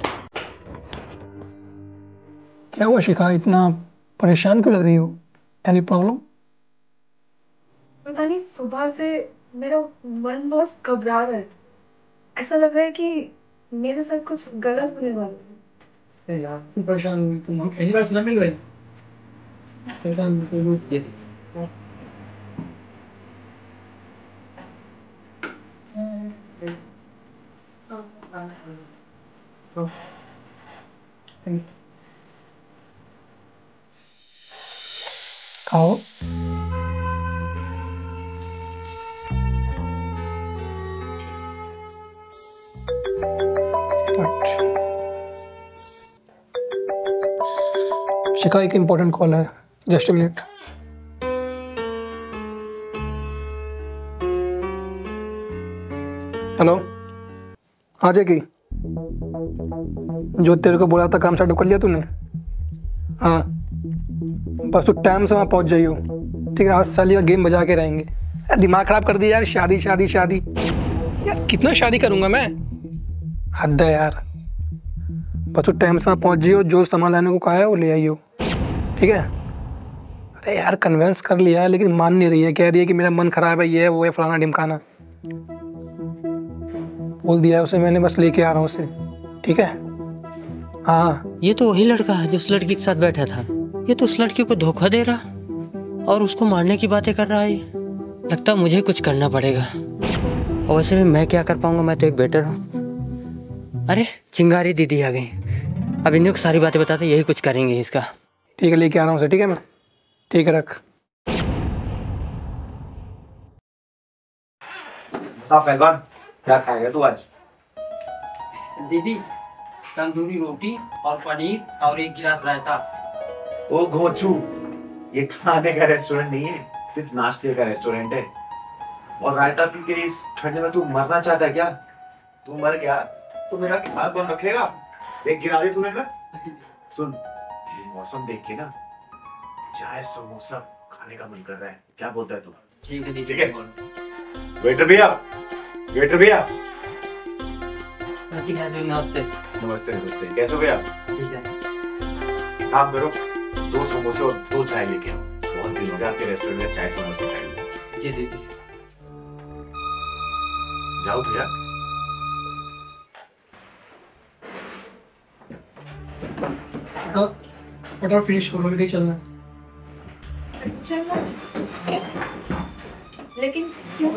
क्या हुआ शिखा, इतना परेशान क्यों लग रही हो? Any problem? पता नहीं, सुबह से मेरा मन बहुत घबरा रहा है। ऐसा लग रहा है कि मेरे साथ कुछ गलत होने वाला है। यार तुम परेशान हुई, तुम हम पहली बार सुना मिल रहे खाओ। शिखा, एक इम्पोर्टेंट कॉल है, जस्ट मिनट। हेलो, हाँ जैकी, जो तेरे को बोला था काम स्टार्ट कर लिया तूने? हाँ, बस तू टाइम से वहाँ पहुँच जाइयो, ठीक है? आज साली का गेम बजा के रहेंगे। यार दिमाग खराब कर दिया यार, शादी शादी शादी। यार कितना शादी करूँगा मैं, हद है यार। बस तू टाइम से वहाँ पहुँच जाइयो, जो सामान लाने को कहा है वो ले आइयो, ठीक है? अरे यार कन्वेंस कर लिया लेकिन मान नहीं रही है, कह रही है कि मेरा मन खराब है, ये है वो है, फलाना ढिमकाना। बोल दिया है उसे मैंने, बस लेके आ रहा हूँ उसे, ठीक है? हाँ, ये तो वही लड़का है जो उस लड़की के साथ बैठा था। ये तो उस लड़की को धोखा दे रहा और उसको मारने की बातें कर रहा है। लगता है मुझे कुछ करना पड़ेगा। और वैसे भी मैं क्या कर पाऊंगा, मैं तो एक बेटर हूँ। अरे चिंगारी दीदी आ गई, अब इन्हें को सारी बातें बताते, यही कुछ करेंगे इसका। ठीक है, लेके आ रहा हूँ उसे, ठीक है? मैं ठीक है, रख। पहलवान, क्या खाएगा तू आज? दीदी तंदूरी रोटी और पनीर और एक गिलास रायता। ओ घोचू, ये खाने का रेस्टोरेंट नहीं है, सिर्फ नाश्ते का रेस्टोरेंट है। और रायता पी के इस ठंड में तू मरना चाहता है क्या? तू मर गया तो मेरा ख्याल कौन रखेगा? एक गिरा दे तूने ना। सुन, ये मौसम देख के ना चाय समोसा खाने का मन कर रहा है, क्या बोलता है तू? ठीक है दीदी, ठीक है। वेटर भैया, वेटर भैया। नमस्ते। नमस्ते नमस्ते, कैसे हो भैया? ठीक है। काम करो, 2 समोसे और 2 चाय लेके आओ। बहुत दिन हो गया आपके रेस्टोरेंट में चाय समोसे खाए। जी दीदी। जाओ भैया। फटाफट फिनिश करो, लेके चलना है। लेकिन क्यों?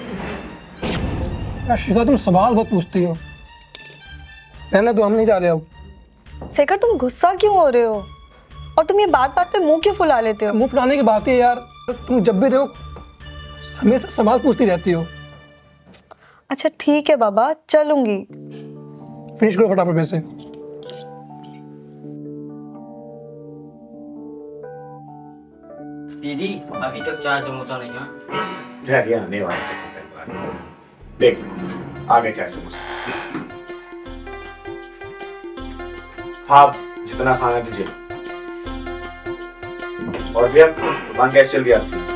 यार शिखा, तुम सवाल बहुत पूछती हो। रहने दो, हम नहीं जा रहे अब। शेखर, तुम गुस्सा क्यों हो रहे हो? और तुम ये बात बात पे मुंह क्यों फुला लेते हो? मुंह फुलाने की बात है यार, तुम जब भी देखो समय से सवाल पूछती रहती हो। अच्छा ठीक है बाबा, चलूंगी। फिनिश करो फटाफट वैसे। दीदी अभी तक चाय समोसा नहीं है। आने वाला देख, आ गए चाय समोसा। हाँ, जितना खाना तुझे। और भैया वहां गैस चल गया आपकी।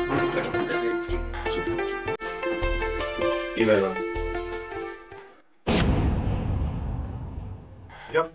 Yep.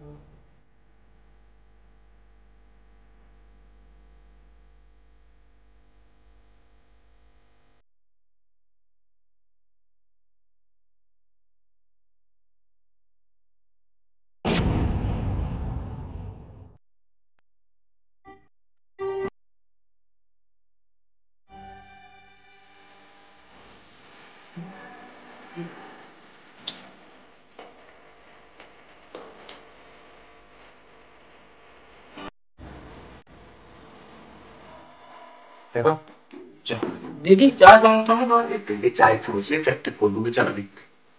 देखो दीदी चाय चाय चाय से उसे फैक्ट्री खोल दूंगी चल अभी।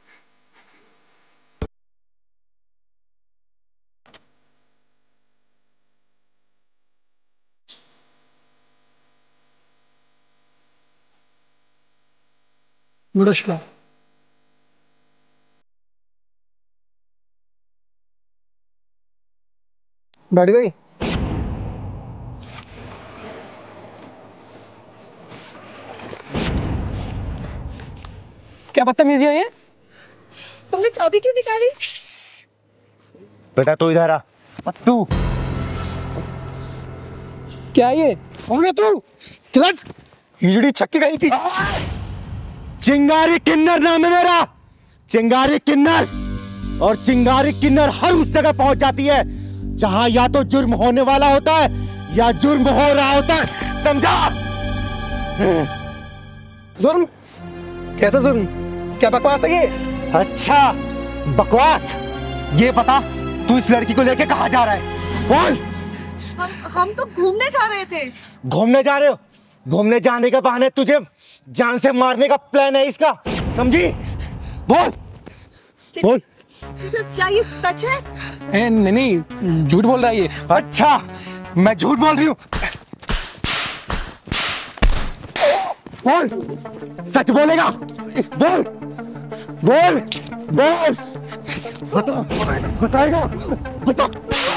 मुश्किल बैठ गई। क्या बदतमीजी है ये? तुमने चाबी क्यों निकाली? बेटा तू इधर आ। तू क्या ये? कौन है तू? चलट हिजड़ी छक्की गई थी। चिंगारी किन्नर नाम है मेरा, चिंगारी किन्नर। और चिंगारी किन्नर हर उस जगह पहुंच जाती है जहां या तो जुर्म होने वाला होता है या जुर्म हो रहा होता है, समझा? जुर्म? कैसा जुर्म? क्या बकवास है ये? अच्छा बकवास। ये बता तू इस लड़की को लेके कहां जा रहा है? बोल। हम तो घूमने जा रहे थे। घूमने जा रहे हो? घूमने जाने के बहाने तुझे जान से मारने का प्लान है इसका, समझी? बोल बोल। क्या ये सच है? नहीं झूठ बोल रहा है ये। अच्छा मैं झूठ बोल रही हूँ? बोल सच बोलेगा? बोल बोल बोल। बताएगा? बता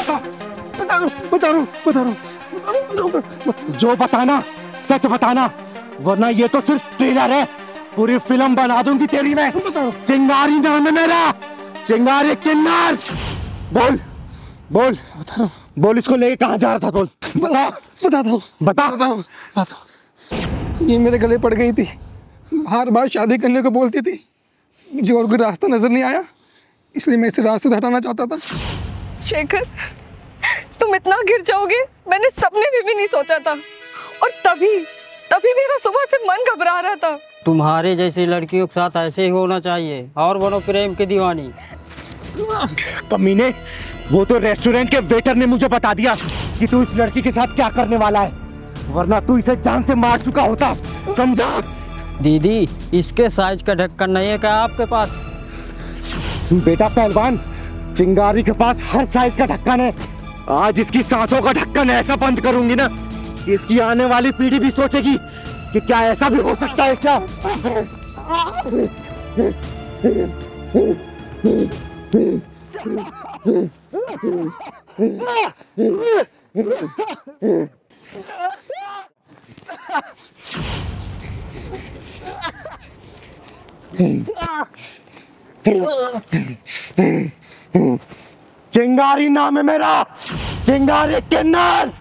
बता जो बताना सच बताना, वरना ये तो सिर्फ ट्रेलर है, पूरी फिल्म बना दूंगी तेरी मैं। चिंगारी नाम है मेरा, चिंगारी किन्नर। बोल बोल बोल, इसको लेके कहाँ जा रहा था? बोल। बता। ये मेरे गले पड़ गई थी, बार बार शादी करने को बोलती थी, मुझे और कोई रास्ता नजर नहीं आया, इसलिए मैं इसे रास्ते से हटाना चाहता था। शेखर तुम इतना गिर जाओगे मैंने सपने में भी नहीं सोचा था। और तभी मेरा सुबह से मन घबरा रहा था। तुम्हारे जैसी लड़कियों के साथ ऐसे ही होना चाहिए, और बनो प्रेम की दीवानी। कमीने, वो तो रेस्टोरेंट के वेटर ने मुझे बता दिया कि तू इस लड़की के साथ क्या करने वाला है, वरना तू इसे जान से मार चुका होता, समझा? दीदी इसके साइज का ढक्कन नहीं है क्या आपके पास? बेटा पहलवान, चिंगारी के पास हर साइज का ढक्कन है। आज इसकी सांसों का ढक्कन ऐसा बंद करूंगी ना कि इसकी आने वाली पीढ़ी भी सोचेगी कि क्या ऐसा भी हो सकता है क्या? चिंगारी नाम है मेरा, चिंगारी किन्नर।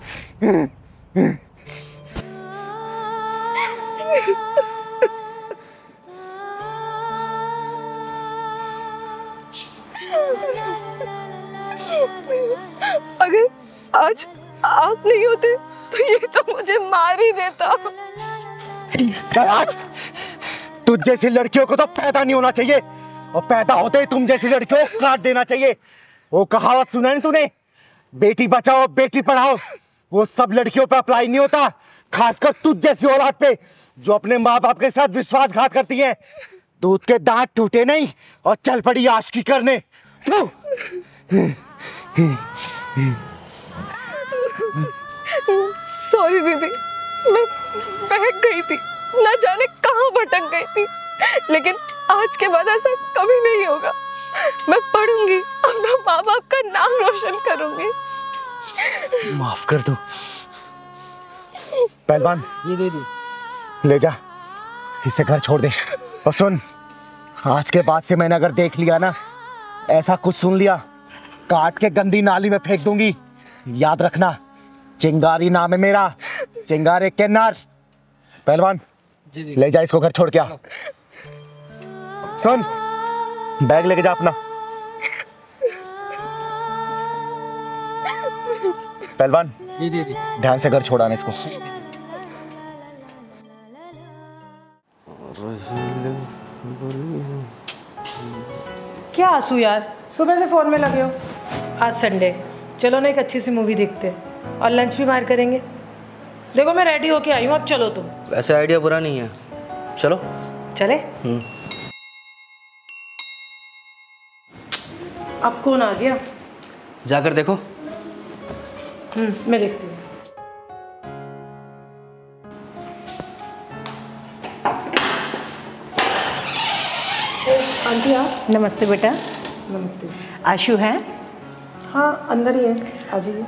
अगर आज आप नहीं होते तो ये तो मुझे मार ही देता। तुझ जैसी लड़कियों को तो पैदा नहीं होना चाहिए, और पैदा होते ही तुम जैसी लड़कियों को काट देना चाहिए। वो कहावत सुना है तूने, बेटी बचाओ बेटी पढ़ाओ? वो सब लड़कियों पे अप्लाई नहीं होता, खासकर तुझ जैसी औलाद पे जो अपने माँ बाप के साथ विश्वासघात करती है। दूध के दांत टूटे नहीं और चल पड़ी आशिकी करने। सॉरी दीदी, मैं बहक गई थी, ना जाने कहाँ भटक गई थी, लेकिन आज के बाद ऐसा कभी नहीं होगा। मैं पढ़ूंगी, अपना माँ बाप का नाम रोशन करूंगी। माफ कर दो पहलवान। ये दीदी ले जा, इसे घर छोड़ दे। और सुन, आज के बाद से मैंने अगर देख लिया ना, ऐसा कुछ सुन लिया, काट के गंदी नाली में फेंक दूंगी। याद रखना, चिंगारी नाम है मेरा, चिंगारी किन्नर। पहलवान ले जा इसको घर छोड़ के आ। सुन, बैग लेके जा अपना। पहलवान ध्यान से घर छोड़ाना इसको। क्या आंसू यार, सुबह से फोन में लगे हो। आज संडे, चलो ना एक अच्छी सी मूवी देखते हैं और लंच भी बाहर करेंगे। देखो मैं रेडी होके आई हूँ, अब चलो तुम। वैसे आइडिया बुरा नहीं है, चलो। चले? अब कौन आ गया? जाकर देखो। मैं देखती हूँ। आंटी आप? नमस्ते बेटा। नमस्ते। आशु है? हाँ अंदर ही है, आ जाइए।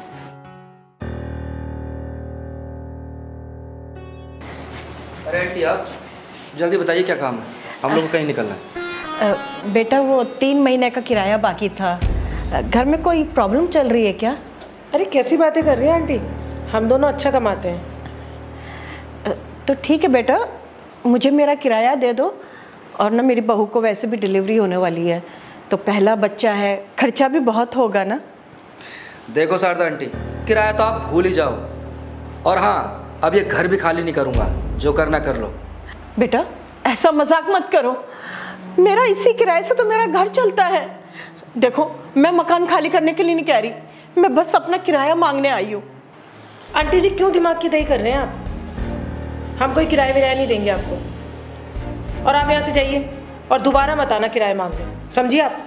अरे आंटी आप जल्दी बताइए क्या काम है, हम लोग को कहीं निकलना है। बेटा वो 3 महीने का किराया बाकी था, घर में कोई प्रॉब्लम चल रही है क्या? अरे कैसी बातें कर रही हैं आंटी, हम दोनों अच्छा कमाते हैं। तो ठीक है बेटा, मुझे मेरा किराया दे दो, और ना मेरी बहू को वैसे भी डिलीवरी होने वाली है, तो पहला बच्चा है, खर्चा भी बहुत होगा ना। देखो शारदा आंटी, किराया तो आप भूल ही जाओ, और हाँ अब ये घर भी खाली नहीं करूँगा, जो करना कर लो। बेटा ऐसा मजाक मत करो, मेरा इसी किराए से तो मेरा घर चलता है। देखो मैं मकान खाली करने के लिए नहीं कह रही, मैं बस अपना किराया मांगने आई हूँ। आंटी जी क्यों दिमाग की दही कर रहे हैं आप? हम कोई किराया विराया नहीं देंगे आपको, और आप यहाँ से जाइए और दोबारा मत आना किराया मांगने, समझिए आप?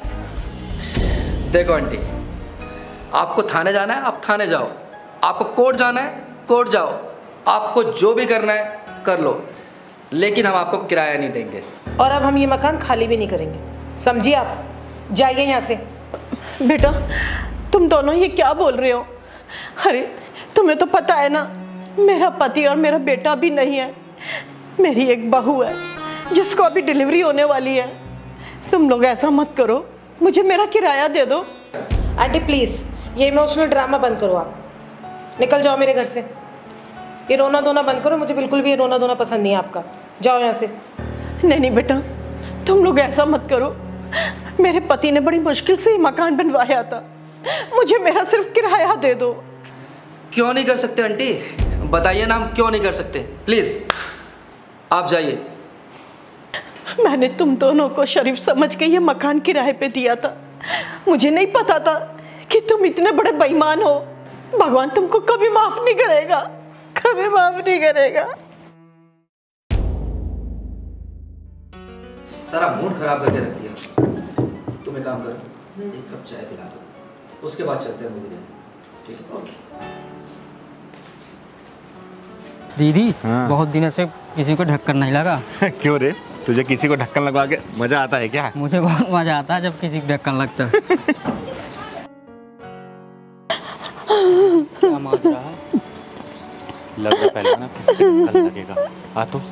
देखो आंटी, आपको थाने जाना है आप थाने जाओ, आपको कोर्ट जाना है कोर्ट जाओ, आपको जो भी करना है कर लो, लेकिन हम आपको किराया नहीं देंगे। और अब हम ये मकान खाली भी नहीं करेंगे, समझिए आप? जाइए यहाँ से। बेटा तुम दोनों ये क्या बोल रहे हो? अरे तुम्हें तो पता है ना, मेरा पति और मेरा बेटा भी नहीं है, मेरी एक बहू है जिसको अभी डिलीवरी होने वाली है। तुम लोग ऐसा मत करो, मुझे मेरा किराया दे दो। आंटी प्लीज़ ये इमोशनल ड्रामा बंद करो, आप निकल जाओ मेरे घर से। ये रोना धोना बंद करो, मुझे बिल्कुल भी ये रोना धोना पसंद नहीं है आपका, जाओ यहाँ से। नहीं नहीं बेटा, तुम लोग ऐसा मत करो, मेरे पति ने बड़ी मुश्किल से ये मकान बनवाया था, मुझे मेरा सिर्फ किराया दे दो। क्यों नहीं कर सकते आंटी, बताइए ना, हम क्यों नहीं कर सकते? प्लीज आप जाइए। मैंने तुम दोनों को शरीफ समझ के ये मकान किराए पे दिया था, मुझे नहीं पता था कि तुम इतने बड़े बेईमान हो। भगवान तुमको कभी माफ नहीं करेगा, कभी माफ नहीं करेगा। सारा मूड खराब करके रख दिया। तुम एक काम करो, एक कप चाय पिला दो, उसके बाद चलते हैं मूवी देखने। ठीक है? ओके। दीदी बहुत दिनों से किसी को ढक्कन नहीं लगा। क्यों रे, तुझे किसी को ढक्कन लगवा के मजा आता है क्या? मुझे बहुत मजा आता है जब किसी को ढक्कन लगता है। क्या मार रहा है? लग रहा पहले ना किसी को ढक्कन लगेगा। आ तो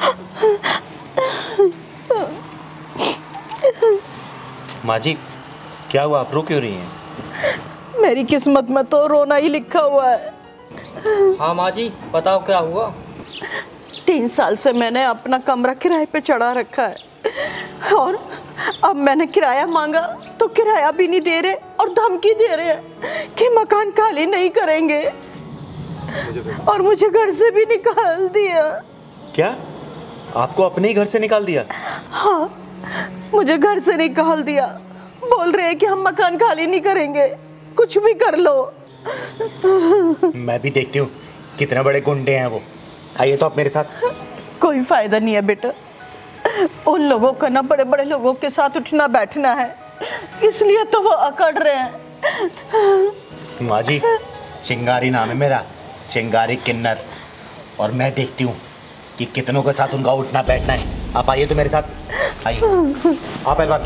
माँ जी, क्या हुआ, आप रो क्यों रही हैं? मेरी किस्मत में तो रोना ही लिखा हुआ है। हाँ माँ जी बताओ क्या हुआ? 3 साल से मैंने अपना कमरा किराए पे चढ़ा रखा है, और अब मैंने किराया मांगा तो किराया भी नहीं दे रहे, और धमकी दे रहे हैं कि मकान खाली नहीं करेंगे, और मुझे घर से भी निकाल दिया। क्या, आपको अपने ही घर से निकाल दिया? हाँ, मुझे घर से निकाल दिया, बोल रहे हैं कि हम मकान खाली नहीं करेंगे, कुछ भी कर लो। मैं भी देखती हूँ कितने बड़े गुंडे हैं वो। आइए तो आप मेरे साथ। कोई फायदा नहीं है बेटा, उन लोगों का ना बड़े बड़े लोगों के साथ उठना बैठना है, इसलिए तो वो अकड़ रहे हैं। माँ जी, चिंगारी नाम है मेरा, चिंगारी किन्नर, और मैं देखती हूँ कि कितनों के साथ उनका उठना बैठना है। आप आइए तो मेरे साथ, आइए। आप पहलवान।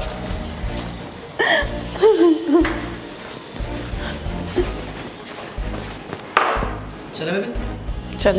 चलो बेबी, चलो।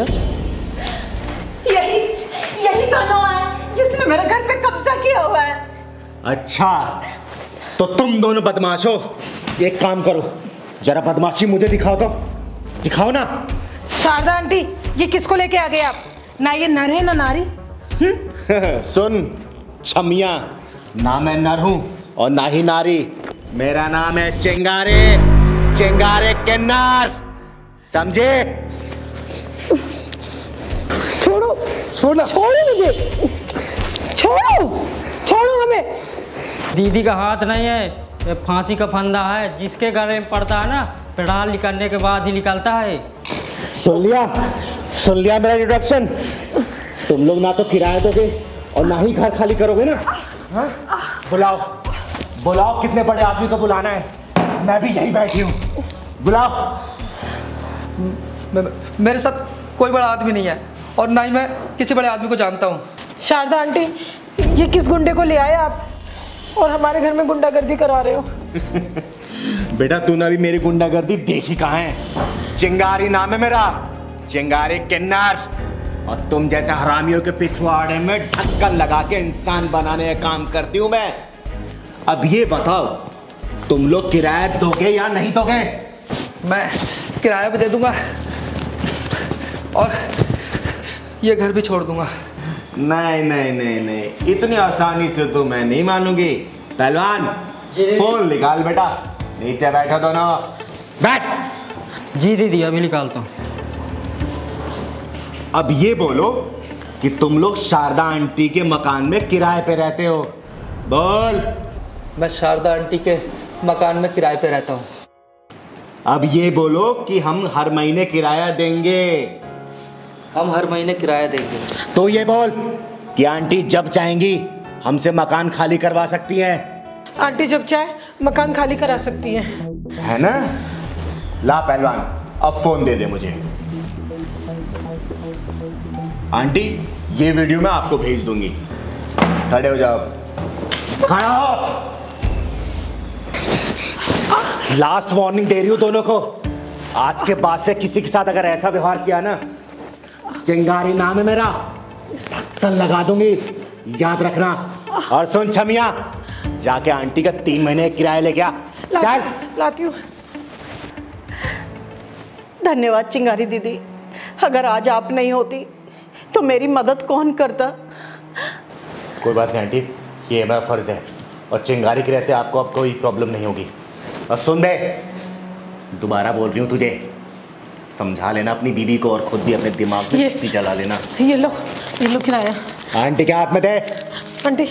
यही दोनों है जिसने मेरे घर पे कब्जा किया हुआ है। अच्छा, तो तुम दोनों बदमाश हो। एक काम करो, जरा बदमाशी मुझे दिखाओ तो, दिखाओ ना। शारदा आंटी, ये किसको लेके आ गए आप? ना ये नर है ना नारी। सुन छमिया, ना मैं नर हूं और ना ही नारी, मेरा नाम है चिंगारे, चिंगारे किन्नर, समझे? छोड़ो, छोड़ो मुझे, छोड़ो हमें। दीदी का हाथ नहीं है, ये फांसी का फंदा है, जिसके गले में पड़ता है ना, पेड़ाल निकलने के बाद ही निकलता है। सुन लिया मेरा इंट्रोडक्शन। तुम लोग ना तो किराया दोगे और ना ही घर खाली करोगे ना। हाँ? बुलाओ कितने बड़े आदमी को बुलाना है। मैं भी यहीं बैठी हूँ, बुलाओ। मेरे साथ कोई बड़ा आदमी नहीं है और ना ही मैं किसी बड़े आदमी को जानता हूँ। शारदा आंटी, ये किस गुंडे को ले आए आप और हमारे घर में गुंडागर्दी करा रहे हो? बेटा तूने अभी मेरी गुंडागर्दी देखी कहाँ है? चिंगारी नाम है मेरा, चिंगारी किन्नर। और तुम जैसे हरामियों के पिछवाड़े में ढक्कन लगा के इंसान बनाने का काम करती हूँ मैं। अब ये बताओ, तुम लोग किराया दोगे या नहीं दोगे? मैं किराया भी दे दूंगा और ये घर भी छोड़ दूंगा। नहीं नहीं नहीं नहीं, इतनी आसानी से तो मैं नहीं मानूंगी। पहलवान फोन निकाल बेटा, नीचे बैठो दोनों, बैठ। जी दीदी अभी निकालता हूँ। अब ये बोलो कि तुम लोग शारदा आंटी के मकान में किराए पे रहते हो, बोल। मैं शारदा आंटी के मकान में किराए पे रहता हूँ। अब ये बोलो कि हम हर महीने किराया देंगे। हम हर महीने किराया देंगे। तो ये बोल कि आंटी जब चाहेंगी हमसे मकान खाली करवा सकती हैं। आंटी जब चाहे मकान खाली करा सकती हैं, है ना? ला पहलवान, अब फोन दे दे मुझे। आंटी ये वीडियो मैं आपको भेज दूंगी, खड़े हो जाओ, खड़ा हो। लास्ट वार्निंग दे रही हूं दोनों को, आज के बाद से किसी के साथ अगर ऐसा व्यवहार किया ना, चिंगारी नाम है मेरा, ढक्कन लगा दूंगी, याद रखना। और सुन छमिया, जाके आंटी का 3 महीने किराया लेके आ। चल लाती हूँ। धन्यवाद चिंगारी दीदी, अगर आज आप नहीं होती तो मेरी मदद कौन करता? कोई बात नहीं आंटी, ये मेरा फर्ज है और चिंगारी के रहते आपको अब कोई प्रॉब्लम नहीं होगी। और सुन बे, दोबारा बोल रही हूँ तुझे, समझा लेना अपनी बीवी को और खुद भी अपने दिमाग में बत्ती जला लेना। ये लो किराया। आंटी के हाथ में दे। आंटी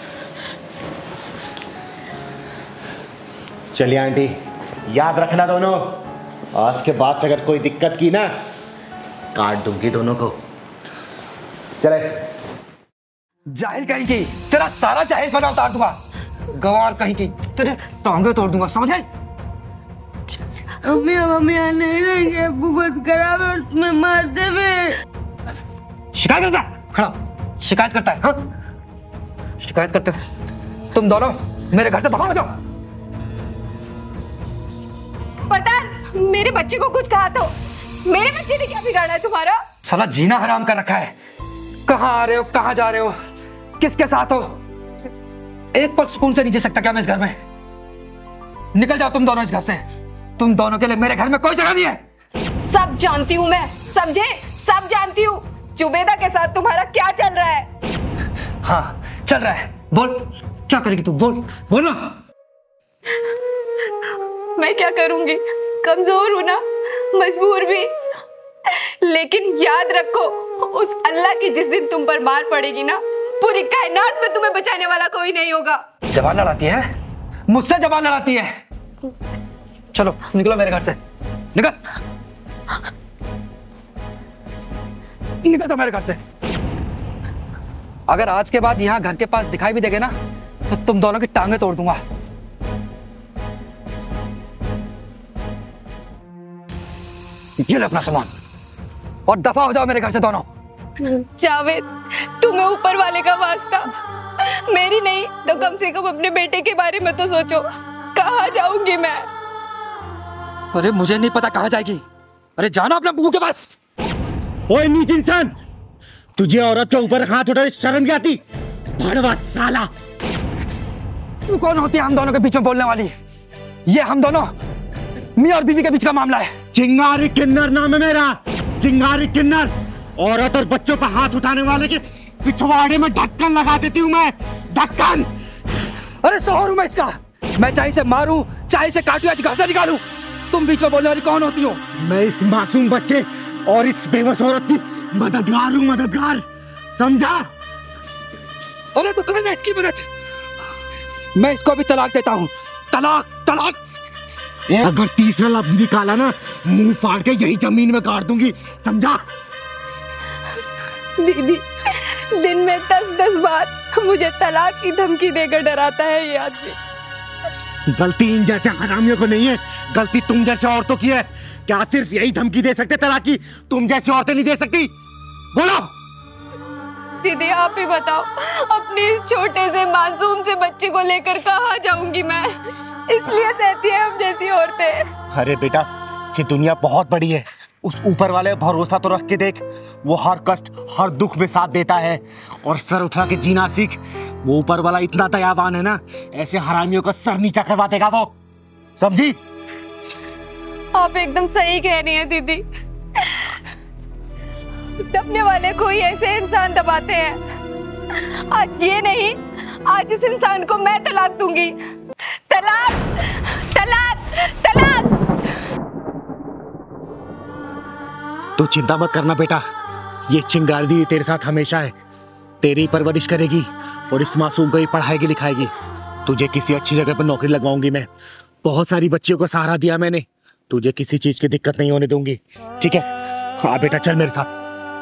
चलिए आंटी, याद रखना दोनों, आज के बाद से अगर कोई दिक्कत की ना, काट दूंगी दोनों को। चले। जाहिल कहीं की, तेरा सारा जाहिल बना उतार दूंगा। गवार कहीं की, तेरे टांगे तोड़ दूंगा, समझ आई? मम्मी नहीं रहेंगे, बहुत खराब और तुम्हें मारते भी। शिकायत करता है, खड़ा शिकायत करता है। हाँ शिकायत करते हैं तुम दोनों, मेरे घर से बाहर जाओ। पठान, मेरे बच्चे को कुछ कहा तो? मेरे बच्चे ने क्या बिगाड़ा है तुम्हारा? साला जीना हराम कर रखा है। कहाँ आ रहे हो, कहाँ जा रहे हो, किसके साथ हो? एक पल सुकून से नहीं जी सकता क्या मैं इस घर में? निकल जाओ तुम दोनों इस घर से। तुम दोनों के लिए मेरे घर में कोई जगह नहीं है। सब जानती हूँ मैं, समझे? सब जानती हूँ जुबेदा के साथ तुम्हारा क्या चल रहा है। हाँ चल रहा है, बोल क्या करेगी तू, बोल ना। मैं क्या करूंगी, कमजोर हूं ना, मजबूर भी, लेकिन याद रखो उस अल्लाह की जिस दिन तुम पर मार पड़ेगी ना, पूरी कायनात में तुम्हें बचाने वाला कोई नहीं होगा। जबान लड़ाती है, मुझसे जबान लड़ाती है। चलो निकलो मेरे घर से, निकल तो मेरे घर से। अगर आज के बाद यहाँ घर के पास दिखाई भी देगे ना, तो तुम दोनों की टांगे तोड़ दूंगा। ये लो अपना सामान और दफा हो जाओ मेरे घर से दोनों। जावेद, तुम्हें ऊपर वाले का वास्ता, मेरी नहीं तो कम से कम अपने बेटे के बारे में तो सोचो। कहाँ जाऊंगी मैं? अरे मुझे नहीं पता कहाँ जाएगी। अरे जाना अपने बहू के पास। ओए नीच इंसान, तुझे औरत के ऊपर हाथ उठाने शर्म नहीं आती? भड़वा साला। तू कौन होती है हम दोनों के बीच में बोलने वाली? ये हम दोनों मियां और बीवी के बीच का मामला है। चिंगारी किन्नर नाम है मेरा, चिंगारी किन्नर। औरत और बच्चों पर हाथ उठाने वाले के पिछवाड़े में ढक्कन लगा देती हूँ मैं, ढक्कन। अरे शौहर हूं मैं इसका, मैं चाहे से मारूं चाहे से काटूं या घर से निकालूं। तुम बीच में बोलने वाली कौन होती हो? मैं इस मासूम बच्चे और इस बेबस औरत की मददगार हूँ, मददगार, समझा? अरे तो करना इसकी मदद। मैं इसको भी तलाक देता हूँ, तलाक तलाक। अगर तीसरा लफ्ज निकाला ना, मुंह फाड़ के यही जमीन में काट दूंगी, समझा? दीदी, दिन में 10-10 बार मुझे तलाक की धमकी देकर डराता है ये आदमी। गलती इन जैसे हरामियों को नहीं है, गलती तुम जैसे औरतों की है। क्या सिर्फ यही धमकी दे सकते तलाक की? तुम जैसी औरतें नहीं दे सकती? बोलो। दीदी आप ही बताओ, अपने इस छोटे से मासूम से बच्चे को लेकर कहाँ जाऊंगी मैं? इसलिए सहती है हम जैसी औरतें। अरे बेटा, ये दुनिया बहुत बड़ी है, उस ऊपर वाले भरोसा तो रख के देख। वो हर कष्ट हर दुख में साथ देता है, और सर उठा के जीना सीख। वो ऊपर वाला इतना दयावान है ना, ऐसे हरामियों का सर नीचा करवा देगा वो, समझी? आप एकदम सही कह रही हैं दीदी। दबने वाले को ही ऐसे इंसान दबाते हैं। आज ये नहीं, आज इस इंसान को मैं तलाक दूंगी। तलाक, तलाक, तलाक। तू चिंता मत करना बेटा, ये चिंगारी दी तेरे साथ हमेशा है, तेरी परवरिश करेगी और इस मासूम को ही पढ़ाएगी लिखाएगी। तुझे किसी अच्छी जगह पर नौकरी लगवाऊंगी मैं। बहुत सारी बच्चियों को सहारा दिया मैंने, तुझे किसी चीज की दिक्कत नहीं होने दूंगी, ठीक है? हाँ बेटा, चल मेरे साथ।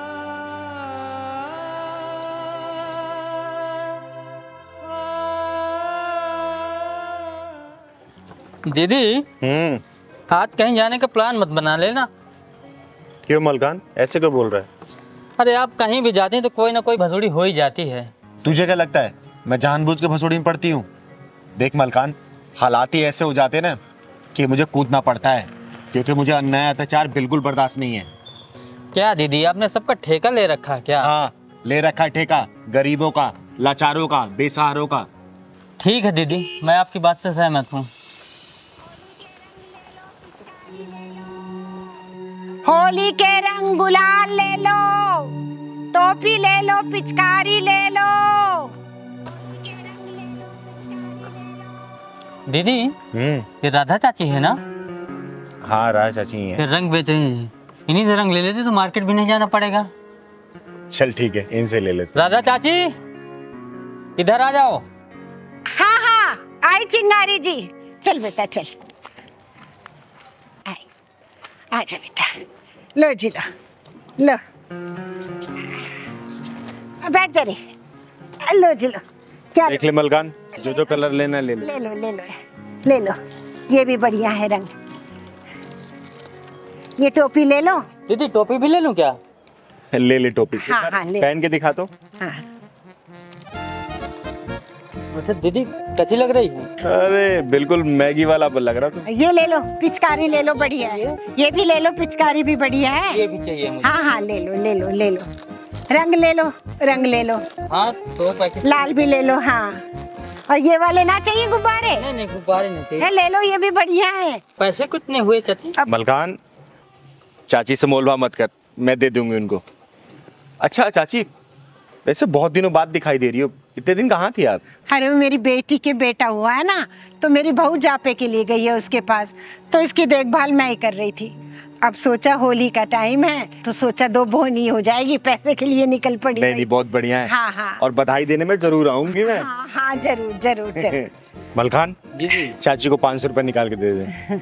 दीदी, आज कहीं जाने का प्लान मत बना लेना। क्यों मलकान, ऐसे क्यों बोल रहा है? अरे आप कहीं भी जाते हैं तो कोई ना कोई भसोड़ी हो ही जाती है। तुझे क्या लगता है मैं जानबूझ के भसोड़ी में पड़ती हूँ? देख मलकान, हालात ही ऐसे हो जाते ना कि मुझे कूदना पड़ता है, क्योंकि मुझे अन्याय अत्याचार बिल्कुल बर्दाश्त नहीं है। क्या दीदी, आपने सबका ठेका ले रखा है क्या? हाँ, ले रखा है ठेका, गरीबों का, लाचारों का, बेसहारों का। ठीक है दीदी, मैं आपकी बात से सहमत हूँ। होली के रंग गुलाल ले लो, टोपी ले लो, पिचकारी ले लो। दीदी, ये राधा चाची है ना? हाँ, राधा चाची है। फिर रंग बेच रही है, इन्हीं से रंग ले लेते तो मार्केट भी नहीं जाना पड़ेगा। चल ठीक है, इनसे ले लेते। राधा चाची, इधर आ जाओ। हाँ हाँ, आई चिंगारी जी। चल बेटा चल, आजा बेटा, लो जी लो, बैठ जा रे, लो जी लो। क्या देख ले मलकान, जो जो कलर लेना ले ले लो ले लो ले लो, ये भी बढ़िया है रंग। ये टोपी ले लो। दीदी टोपी भी ले लूं क्या? ले ले टोपी। हाँ हाँ ले। पहन के दिखा तो। हाँ। वैसे दीदी कैसी लग रही है? अरे बिल्कुल मैगी वाला लग रहा था। ये ले लो, पिचकारी ले लो, बढ़िया है। ये भी ले लो, पिचकारी भी बढ़िया है। ये भी चाहिए मुझे। हाँ हाँ ले लो ले लो ले लो, रंग ले लो, रंग ले लो। हाँ 2 पैकेट। लाल भी ले लो। हाँ, और ये वाले ना चाहिए गुब्बारे? नहीं नहीं, गुब्बारे नहीं चाहिए। ले लो, ये भी बढ़िया है। पैसे कितने हुए चाची? मलकान, चाची से मोलभाव मत कर, मैं दे दूंगी उनको। अच्छा चाची, वैसे बहुत दिनों बाद दिखाई दे रही हो, इतने दिन कहाँ थी आप? अरे मेरी बेटी के बेटा हुआ है ना, तो मेरी बहू जापे के लिए गई है उसके पास, तो इसकी देखभाल मैं ही कर रही थी। अब सोचा होली का टाइम है, तो सोचा 2 बोनी हो जाएगी, पैसे के लिए निकल पड़ी। नहीं, बहुत बढ़िया है। हाँ हाँ, और बधाई देने में जरूर आऊंगी मैं। हाँ हाँ जरूर जरूर जरूर। मलकान, चाची को 500 रुपए निकाल के दे दे।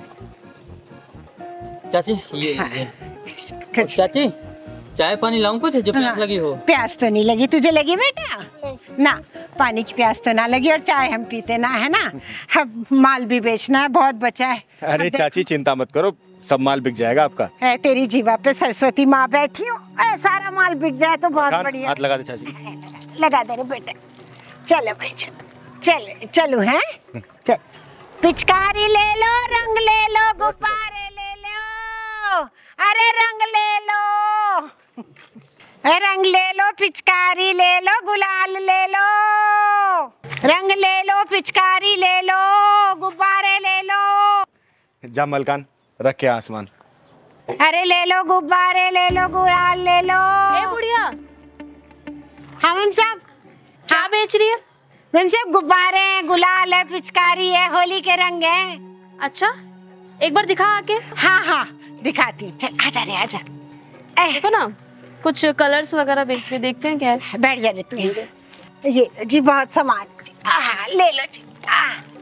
चाची ये चाची, चाय पानी लाऊं कुछ, जो प्यास लगी हो? प्यास तो नहीं लगी, तुझे लगी बेटा? ना, पानी की प्यास तो ना लगी, और चाय हम पीते ना, है ना। अब माल भी बेचना है, बहुत बचा है। अरे चाची चिंता मत करो, सब माल बिक जाएगा आपका। है तेरी जीवा पे सरस्वती माँ बैठी हूँ, सारा माल बिक जाए तो बहुत बढ़िया। हाथ लगा दे चाची। लगा दे रे बेटा। चलो भाई चल चलो हैं, चल। पिचकारी ले लो, रंग ले लो, गुब्बारे ले लो, अरे रंग ले लो, रंग ले लो, पिचकारी ले लो, गुलाल ले लो, रंग ले लो, पिचकारी ले लो, गुब्बारे ले लो। जा मलकान, रख के आसमान। अरे ले लो, गुब्बारे ले लो, गुलाल ले लो। ए बुढ़िया, हाँ मैम साहब। क्या बेच रही है? मैम साहब गुब्बारे हैं, गुलाल है, पिचकारी है, होली के रंग है। अच्छा, एक बार दिखा आके। हाँ हाँ दिखाती हूँ, चल आजा रे आजा। देखो ना, कुछ कलर्स वगैरह बेच के देखते हैं क्या है। बैठ जा रे तू। ये जी बहुत सामान, ले लो जी।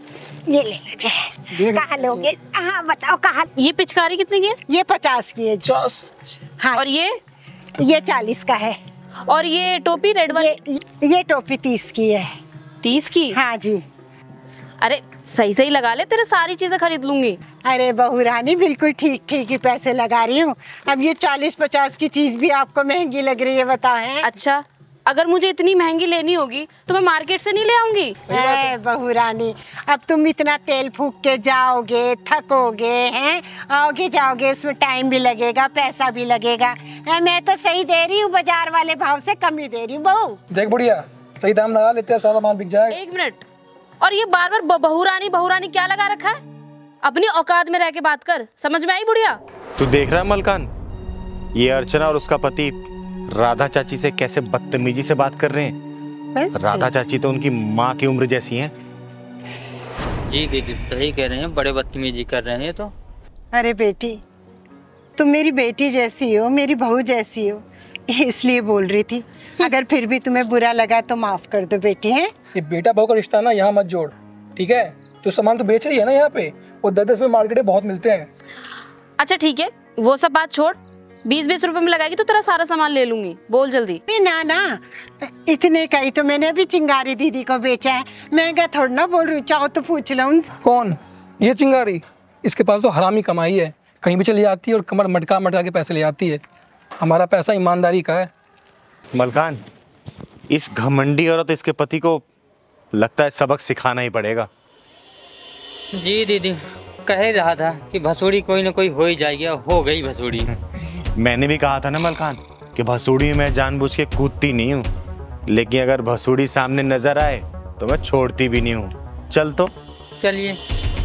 ये ले लीजिए। कहाँ लोगे? हाँ बताओ कहाँ? ये पिचकारी कितने की है? ये 50 की है। 50। हाँ। और ये 40 का है। और ये टोपी रेड वाली? ये टोपी 30 की है। 30 की? हाँ जी। अरे सही सही लगा ले, तेरे सारी चीजें खरीद लूंगी। अरे बहू रानी बिल्कुल ठीक ठीक ही पैसे लगा रही हूँ। अब ये 40-50 की चीज भी आपको महंगी लग रही है, बताओ है? अच्छा, अगर मुझे इतनी महंगी लेनी होगी तो मैं मार्केट से नहीं ले आऊंगी। बहू रानी, अब तुम इतना तेल फूक के जाओगे, थकोगे हैं, आओगे जाओगे, इसमें टाइम भी लगेगा, पैसा भी लगेगा। मैं तो सही दे रही हूँ, बाजार वाले भाव से कम ही दे रही हूँ बहू। देख बुढ़िया, सही दाम लगा लेते हैं, सारा माल बिक जाएगा। 1 मिनट, और ये बार बार बहू रानी क्या लगा रखा है? अपनी औकात में रह के बात कर, समझ में आई बुढ़िया? तू देख रहा है मलकान, ये अर्चना और उसका पति राधा चाची से कैसे बदतमीजी से बात कर रहे हैं। राधा चाची तो उनकी माँ की उम्र जैसी हैं। जी दीदी सही कह रहे हैं, बड़े बदतमीजी कर रहे हैं। तो अरे बेटी, तुम मेरी बेटी जैसी हो, मेरी बहू जैसी हो, इसलिए बोल रही थी। अगर फिर भी तुम्हें बुरा लगा तो माफ कर दो बेटी। है ये बेटा बहू का रिश्ता ना यहाँ मत जोड़, ठीक है? जो सामान तो बेच रही है ना यहाँ पे, वो 10-10 में मार्केट में बहुत मिलते हैं। अच्छा ठीक है, वो सब बात छोड़, 20-20 रुपए में लगाएगी तो तेरा सारा सामान ले लूंगी। बोल जल्दी। ना, इतने का ही तो मैंने अभी चिंगारी दीदी को बेचा है, महंगा थोड़ा ना बोल रही हूँ। चाहो तो पूछ लो उनसे। कौन? ये चिंगारी? इसके पास तो हरामी कमाई है, कहीं भी चली जाती है और कमर मटका के पैसे ले आती है। हमारा पैसा ईमानदारी का है। मलकान, इस घमंडी औरत इसके पति को लगता है सबक सिखाना ही पड़ेगा। जी दीदी कह ही रहा था कि भसोड़ी कोई ना कोई हो ही जाएगी, हो गई भसोड़ी। मैंने भी कहा था ना मलकान कि भसोड़ी में मैं जानबूझ के कूदती नहीं हूँ, लेकिन अगर भसोड़ी सामने नजर आए तो मैं छोड़ती भी नहीं हूँ। चल तो चलिए।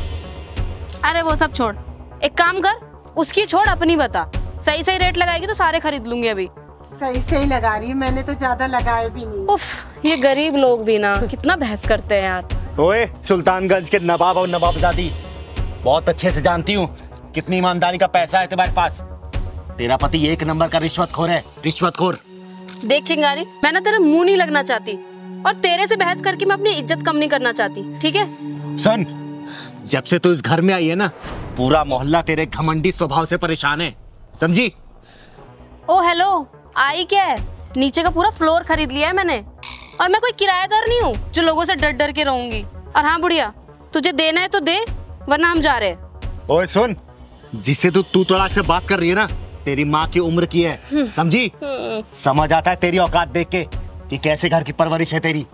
अरे वो सब छोड़, एक काम कर, उसकी छोड़, अपनी बता। सही सही रेट लगाएगी तो सारे खरीद लूंगी। अभी सही लगा रही हूँ, मैंने तो ज्यादा लगाए भी नहीं। उफ, ये गरीब लोग भी ना कितना बहस करते हैं यार। ओए, सुल्तानगंज के नवाब और नवाबजादी, बहुत अच्छे से जानती हूँ कितनी ईमानदारी का पैसा है तुम्हारे पास। तेरा पति 1 नंबर का रिश्वतखोर है, रिश्वतखोर। देख चिंगारी, मैं ना तेरा मुंह नहीं लगना चाहती, और तेरे से बहस करके मैं अपनी इज्जत कम नहीं करना चाहती, ठीक है? सुन, जब से तू इस घर में आई है ना, पूरा मोहल्ला तेरे घमंडी स्वभाव से परेशान है, समझी? ओ हेलो, आई क्या है? नीचे का पूरा फ्लोर खरीद लिया है मैंने, और मैं कोई किराएदार नहीं हूँ जो लोगों से डर डर के रहूंगी। और हाँ बुढ़िया, तुझे देना है तो दे, वरना हम जा रहे हैं। ओए सुन, जिससे तू तड़ाक से बात कर रही है ना, तेरी माँ की उम्र की है, समझी? समझ आता है तेरी औकात देख के कि कैसे घर की परवरिश है तेरी।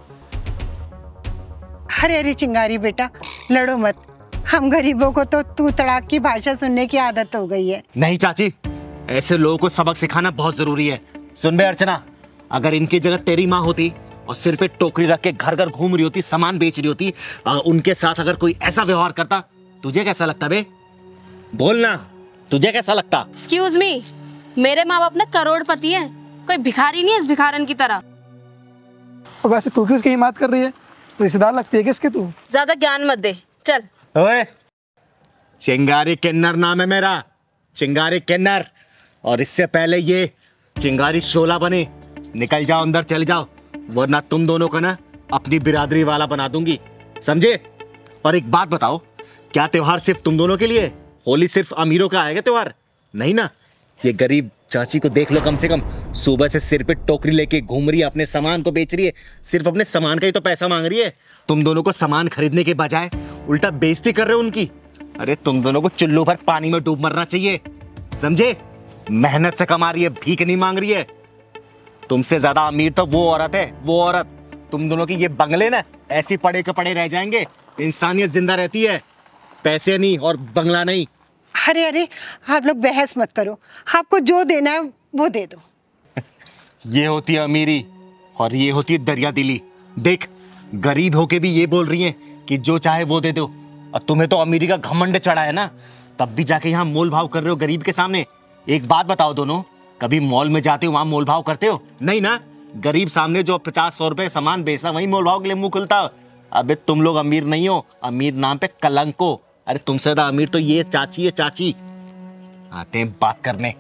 अरे चिंगारी बेटा, लड़ो मत। हम गरीबों को तो तू तड़ाक की भाषा सुनने की आदत हो गई है। नहीं चाची, ऐसे लोगों को सबक सिखाना बहुत जरूरी है। सुन बे अर्चना, अगर इनकी जगह तेरी माँ होती और सिर पे टोकरी रख के घर घर घूम रही होती, सामान बेच रही होती, उनके साथ अगर कोई ऐसा व्यवहार करता, तुझे कैसा लगता बे? बोलना, तुझे कैसा लगता? एक्सक्यूज मी, मेरे माँ बाप ना करोड़पति हैं, कोई भिखारी नहीं है इस भिखारन की तरह। और वैसे तू क्यों इसकी हिमायत कर रही है? रिश्तेदार लगती है किसके तू? ज्यादा ज्ञान मत दे, चल। ओए, चिंगारी किन्नर नाम है मेरा, चिंगारी किन्नर। और इससे पहले ये चिंगारी शोला बने, निकल जाओ अंदर, चले जाओ, वरना तुम दोनों का ना अपनी बिरादरी वाला बना दूंगी, समझे? और एक बात बताओ, क्या त्योहार सिर्फ तुम दोनों के लिए? होली सिर्फ अमीरों का आएगा त्योहार? नहीं ना। ये गरीब चाची को देख लो, कम से कम सुबह से सिर पे टोकरी लेके घूम रही है, अपने सामान को बेच रही है, सिर्फ अपने सामान का ही तो पैसा मांग रही है। तुम दोनों को सामान खरीदने के बजाय उल्टा बेइज्जती कर रहे हो उनकी। अरे तुम दोनों को चुल्लू भर पानी में डूब मरना चाहिए, समझे? मेहनत से कमा रही है, भीख नहीं मांग रही है। तुमसे ज्यादा अमीर तो वो औरत है, वो औरत। तुम दोनों की ये बंगले ना ऐसे पड़े के पड़े रह जाएंगे। इंसानियत जिंदा रहती है, पैसे नहीं और बंगला नहीं। अरे आप लोग बहस मत करो, आपको जो देना है वो दे दो। ये होती है अमीरी और ये होती है दरिया दिली। देख, गरीब होके भी ये बोल रही है कि जो चाहे वो दे दो, और तुम्हें तो अमीरी का घमंड चढ़ा है ना, तब भी जाके यहाँ मोल भाव कर रहे हो गरीब के सामने। एक बात बताओ दोनों, कभी मॉल में जाते हो वहां मोल भाव करते हो? नहीं ना। गरीब सामने जो 50-100 रुपए सामान बेचना, वही मोल भाव के लिए मुंह खुलता। अबे तुम लोग अमीर नहीं हो, अमीर नाम पे कलंक हो। अरे तुमसे ज्यादा अमीर तो ये चाची है, चाची। आते हैं बात करने।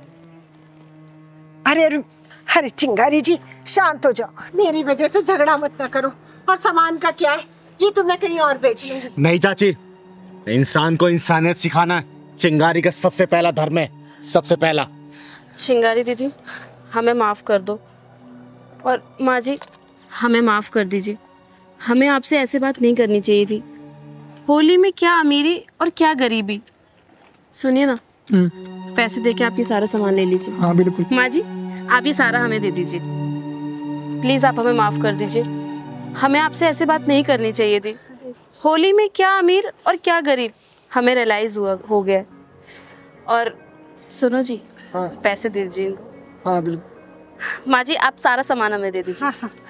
अरे चिंगारी जी, शांत हो जाओ, मेरी वजह से झगड़ा मत ना करो। और सामान का क्या है, ये तो मैं कहीं और बेच लूंगी। नहीं चाची, इंसान को इंसानियत सिखाना चिंगारी का सबसे पहला धर्म है, सबसे पहला। चिंगारी दीदी, हमें माफ़ कर दो। और माँ जी, हमें माफ़ कर दीजिए। हमें आपसे ऐसे बात नहीं करनी चाहिए थी। होली में क्या अमीरी और क्या गरीबी। सुनिए ना, पैसे देके आप ये सारा सामान ले लीजिए। हाँ बिल्कुल। माँ जी, आप ये सारा हमें दे दीजिए। प्लीज़ आप हमें माफ़ कर दीजिए। हमें आपसे ऐसे बात नहीं करनी चाहिए थी। होली में क्या अमीर और क्या गरीब हमें रियलाइज़ हो गया। और सुनो जी, पैसे दे दीजिए इनको। हाँ बिल्कुल। माँ जी, आप सारा सामान हमें दे दीजिए।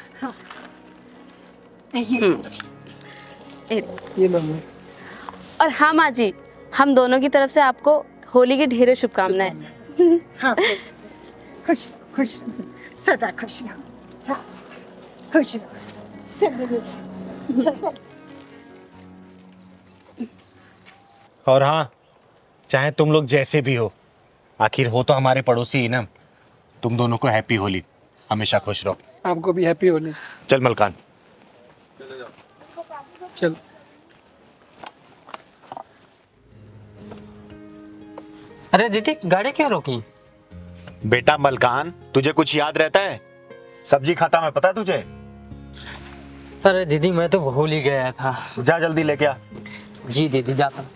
ये लो। और हाँ माँ जी, हम दोनों की तरफ से आपको होली की ढेरों शुभकामनाएं। हाँ, खुश खुश सदा खुश रहो। हाँ, खुश रहो। और हाँ, चाहे तुम लोग जैसे भी हो, आखिर हो तो हमारे पड़ोसी ही ना। तुम दोनों को हैप्पी होली, हमेशा खुश रहो। आपको भी हैप्पी होली। चल मलकान, चल। अरे दीदी, गाड़ी क्यों रोकी? बेटा मलकान, तुझे कुछ याद रहता है? सब्जी खाता मैं, पता है तुझे? अरे दीदी, मैं तो भूल ही गया था। जा जल्दी लेके आ। जी दीदी, जाता।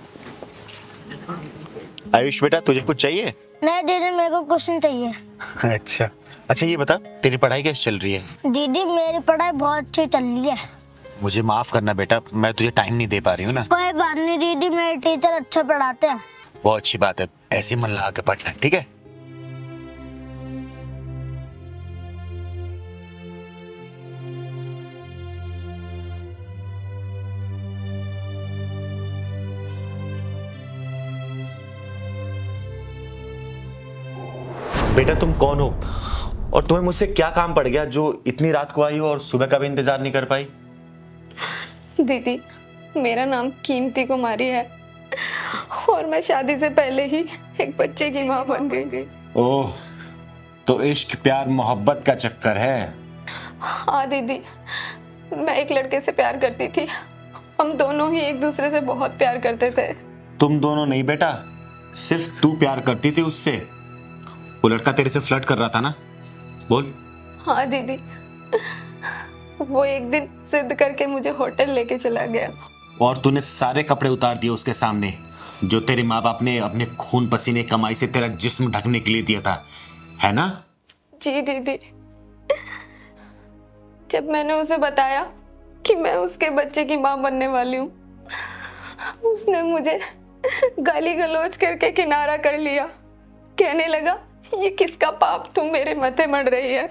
आयुष बेटा, तुझे कुछ चाहिए? नहीं दीदी, मेरे को कुछ नहीं चाहिए। अच्छा अच्छा, ये बता तेरी पढ़ाई कैसे चल रही है? दीदी मेरी पढ़ाई बहुत अच्छी चल रही है। मुझे माफ करना बेटा, मैं तुझे टाइम नहीं दे पा रही हूँ ना। कोई बात नहीं दीदी, मेरे टीचर अच्छा पढ़ाते हैं। बहुत अच्छी बात है, ऐसे मन लगा के पढ़ना, ठीक है? बेटा तुम कौन हो और तुम्हें मुझसे क्या काम पड़ गया जो इतनी रात को आई हो और सुबह का भी इंतजार नहीं कर पाई? दीदी, मेरा नाम कीमती कुमारी है और मैं शादी से पहले ही एक बच्चे की माँ बन गई। ओह, तो इश्क प्यार मोहब्बत का चक्कर है। हाँ दीदी, मैं एक लड़के से प्यार करती थी। हम दोनों ही एक दूसरे से बहुत प्यार करते थे। तुम दोनों नहीं बेटा, सिर्फ तू प्यार करती थी उससे। वो लड़का तेरे से फ्लर्ट कर रहा था ना? बोल। हाँ दीदी, वो एक दिन जिद करके मुझे होटल लेके चला गया। और तूने सारे कपड़े उतार दिए उसके सामने जो तेरे माँ बाप ने अपने खून पसीने कमाई से तेरा जिस्म ढकने के लिए दिया था, है ना? जी दीदी, जब मैंने उसे बताया कि मैं उसके बच्चे की माँ बनने वाली हूँ, उसने मुझे गाली गलौज करके किनारा कर लिया। कहने लगा, ये किसका पाप तुम मेरे माथे मढ़ रही है।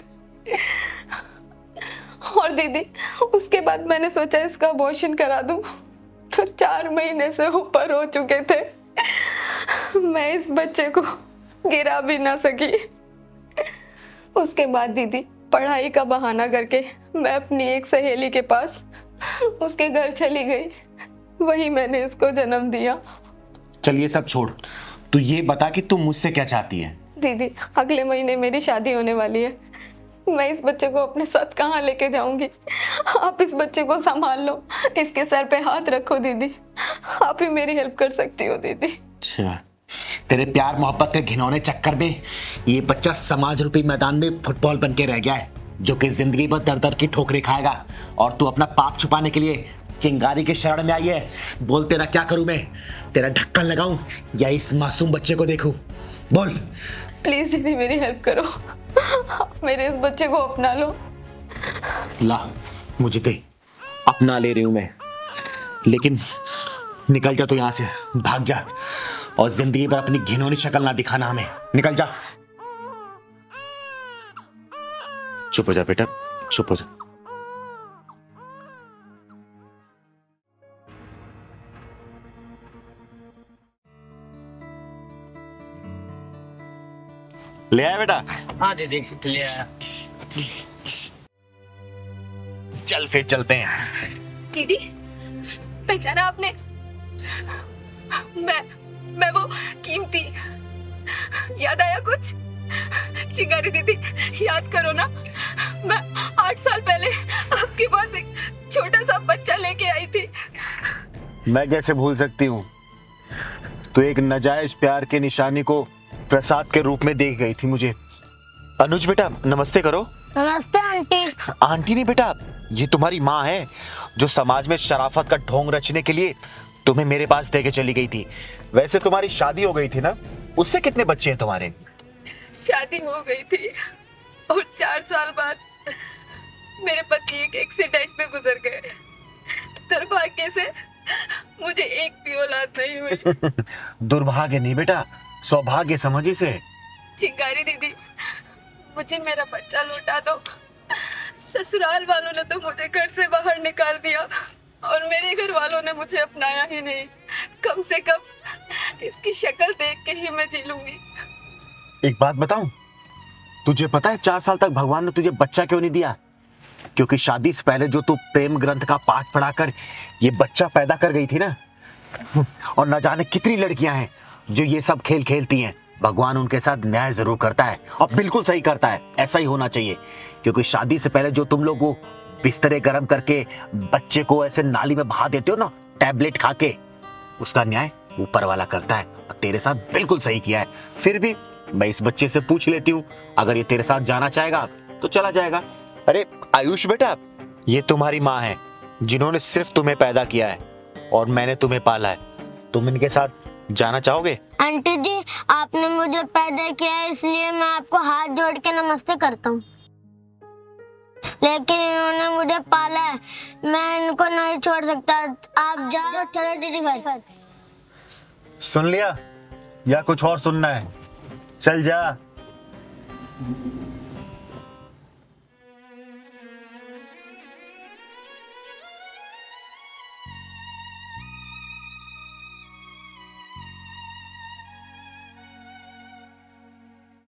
और दीदी, उसके बाद मैंने सोचा इसका अबॉर्शन करा दूं, तो 4 महीने से ऊपर हो चुके थे। मैं इस बच्चे को गिरा भी ना सकी। उसके बाद दीदी, पढ़ाई का बहाना करके मैं अपनी एक सहेली के पास उसके घर चली गई। वहीं मैंने इसको जन्म दिया। चल ये सब छोड़, तू ये बता कि तू मुझसे क्या चाहती है? दीदी, अगले महीने मेरी शादी होने वाली है। मैं इस बच्चे को अपने साथ कहाँ लेके जाऊंगी? आप इस बच्चे को संभाल लो, इसके सर पे हाथ रखो दीदी। आप ही मेरी हेल्प कर सकती हो दीदी। अच्छा, तेरे प्यार मोहब्बत के घिनौने चक्कर में ये बच्चा समाज रूपी मैदान में फुटबॉल बन के रह गया है, जो कि जिंदगी भर दर दर की ठोकरें खाएगा। और तू अपना पाप छुपाने के लिए चिंगारी के शरण में आई है। बोल, तेरा क्या करूं मैं? तेरा ढक्कन लगाऊं या इस मासूम बच्चे को देखूं? बोल। प्लीज दीदी, मेरी हेल्प करो। मेरे इस बच्चे को अपना लो। ला, मुझे दे, अपना ले रही हूं मैं, लेकिन निकल जा तो यहां से, भाग जा और जिंदगी भर अपनी घिनौनी शक्ल ना दिखाना हमें। निकल जा। चुप हो जा बेटा, चुप हो जा। ले आया बेटा? हाँ दीदी, ले आया। चल फिर चलते हैं। दीदी, पहचाना आपने? मैं वो कीमती। याद आया कुछ? चिंगारी दीदी, याद करो ना, मैं 8 साल पहले आपके पास एक छोटा सा बच्चा लेके आई थी। मैं कैसे भूल सकती हूँ? तो एक नाजायज प्यार के निशानी को प्रसाद के रूप में देख गई थी मुझे। अनुज बेटा नमस्ते करो। नमस्ते आंटी। आंटी नहीं बेटा, ये तुम्हारी माँ है जो समाज में शराफत का ढोंग रचने के लिए तुम्हें मेरे पास दे के चली गई थी। वैसे तुम्हारी शादी हो गई थी ना, उससे कितने बच्चे हैं तुम्हारे? शादी हो गई थी और 4 साल बाद मेरे पति एक एक्सीडेंट में गुजर गए। दुर्भाग्य से मुझे एक भी औलाद नहीं हुई। दुर्भाग्य नहीं बेटा, सौभाग्य समझ इसे। चिंगारी दीदी, मुझे मेरा बच्चा लौटा दो। ससुराल वालों ने तो मुझे घर से बाहर निकाल दिया और मेरे घर वालों ने मुझे अपनाया ही नहीं। कम से कम इसकी शक्ल देख के ही मैं जी लूंगी। एक बात बताऊं, तुझे पता है 4 साल तक भगवान ने तुझे बच्चा क्यों नहीं दिया? क्योंकि शादी से पहले जो तू प्रेम ग्रंथ का पाठ पढ़ाकर ये बच्चा पैदा कर गई थी ना, और न जाने कितनी लड़कियां हैं जो ये सब खेल खेलती हैं। भगवान उनके साथ न्याय जरूर करता है और बिल्कुल सही करता है, ऐसा ही होना चाहिए। क्योंकि शादी से पहले जो तुम लोग वो बिस्तरे गर्म करके बच्चे को ऐसे नाली में बहा देते हो ना, टैबलेट खा के, उसका न्याय ऊपर वाला करता है और तेरे साथ बिल्कुल सही किया है। फिर भी मैं इस बच्चे से पूछ लेती हूँ, अगर ये तेरे साथ जाना चाहेगा तो चला जाएगा। अरे आयुष बेटा, ये तुम्हारी माँ है जिन्होंने सिर्फ तुम्हें पैदा किया है और मैंने तुम्हें पाला है। तुम इनके साथ जाना चाहोगे? आंटी जी, आपने मुझे पैदा किया है इसलिए मैं आपको हाथ जोड़ के नमस्ते करता हूँ, लेकिन इन्होंने मुझे पाला है, मैं इनको नहीं छोड़ सकता। आप जाओ, चलो दीदी भाई। सुन लिया या कुछ और सुनना है? चल जा।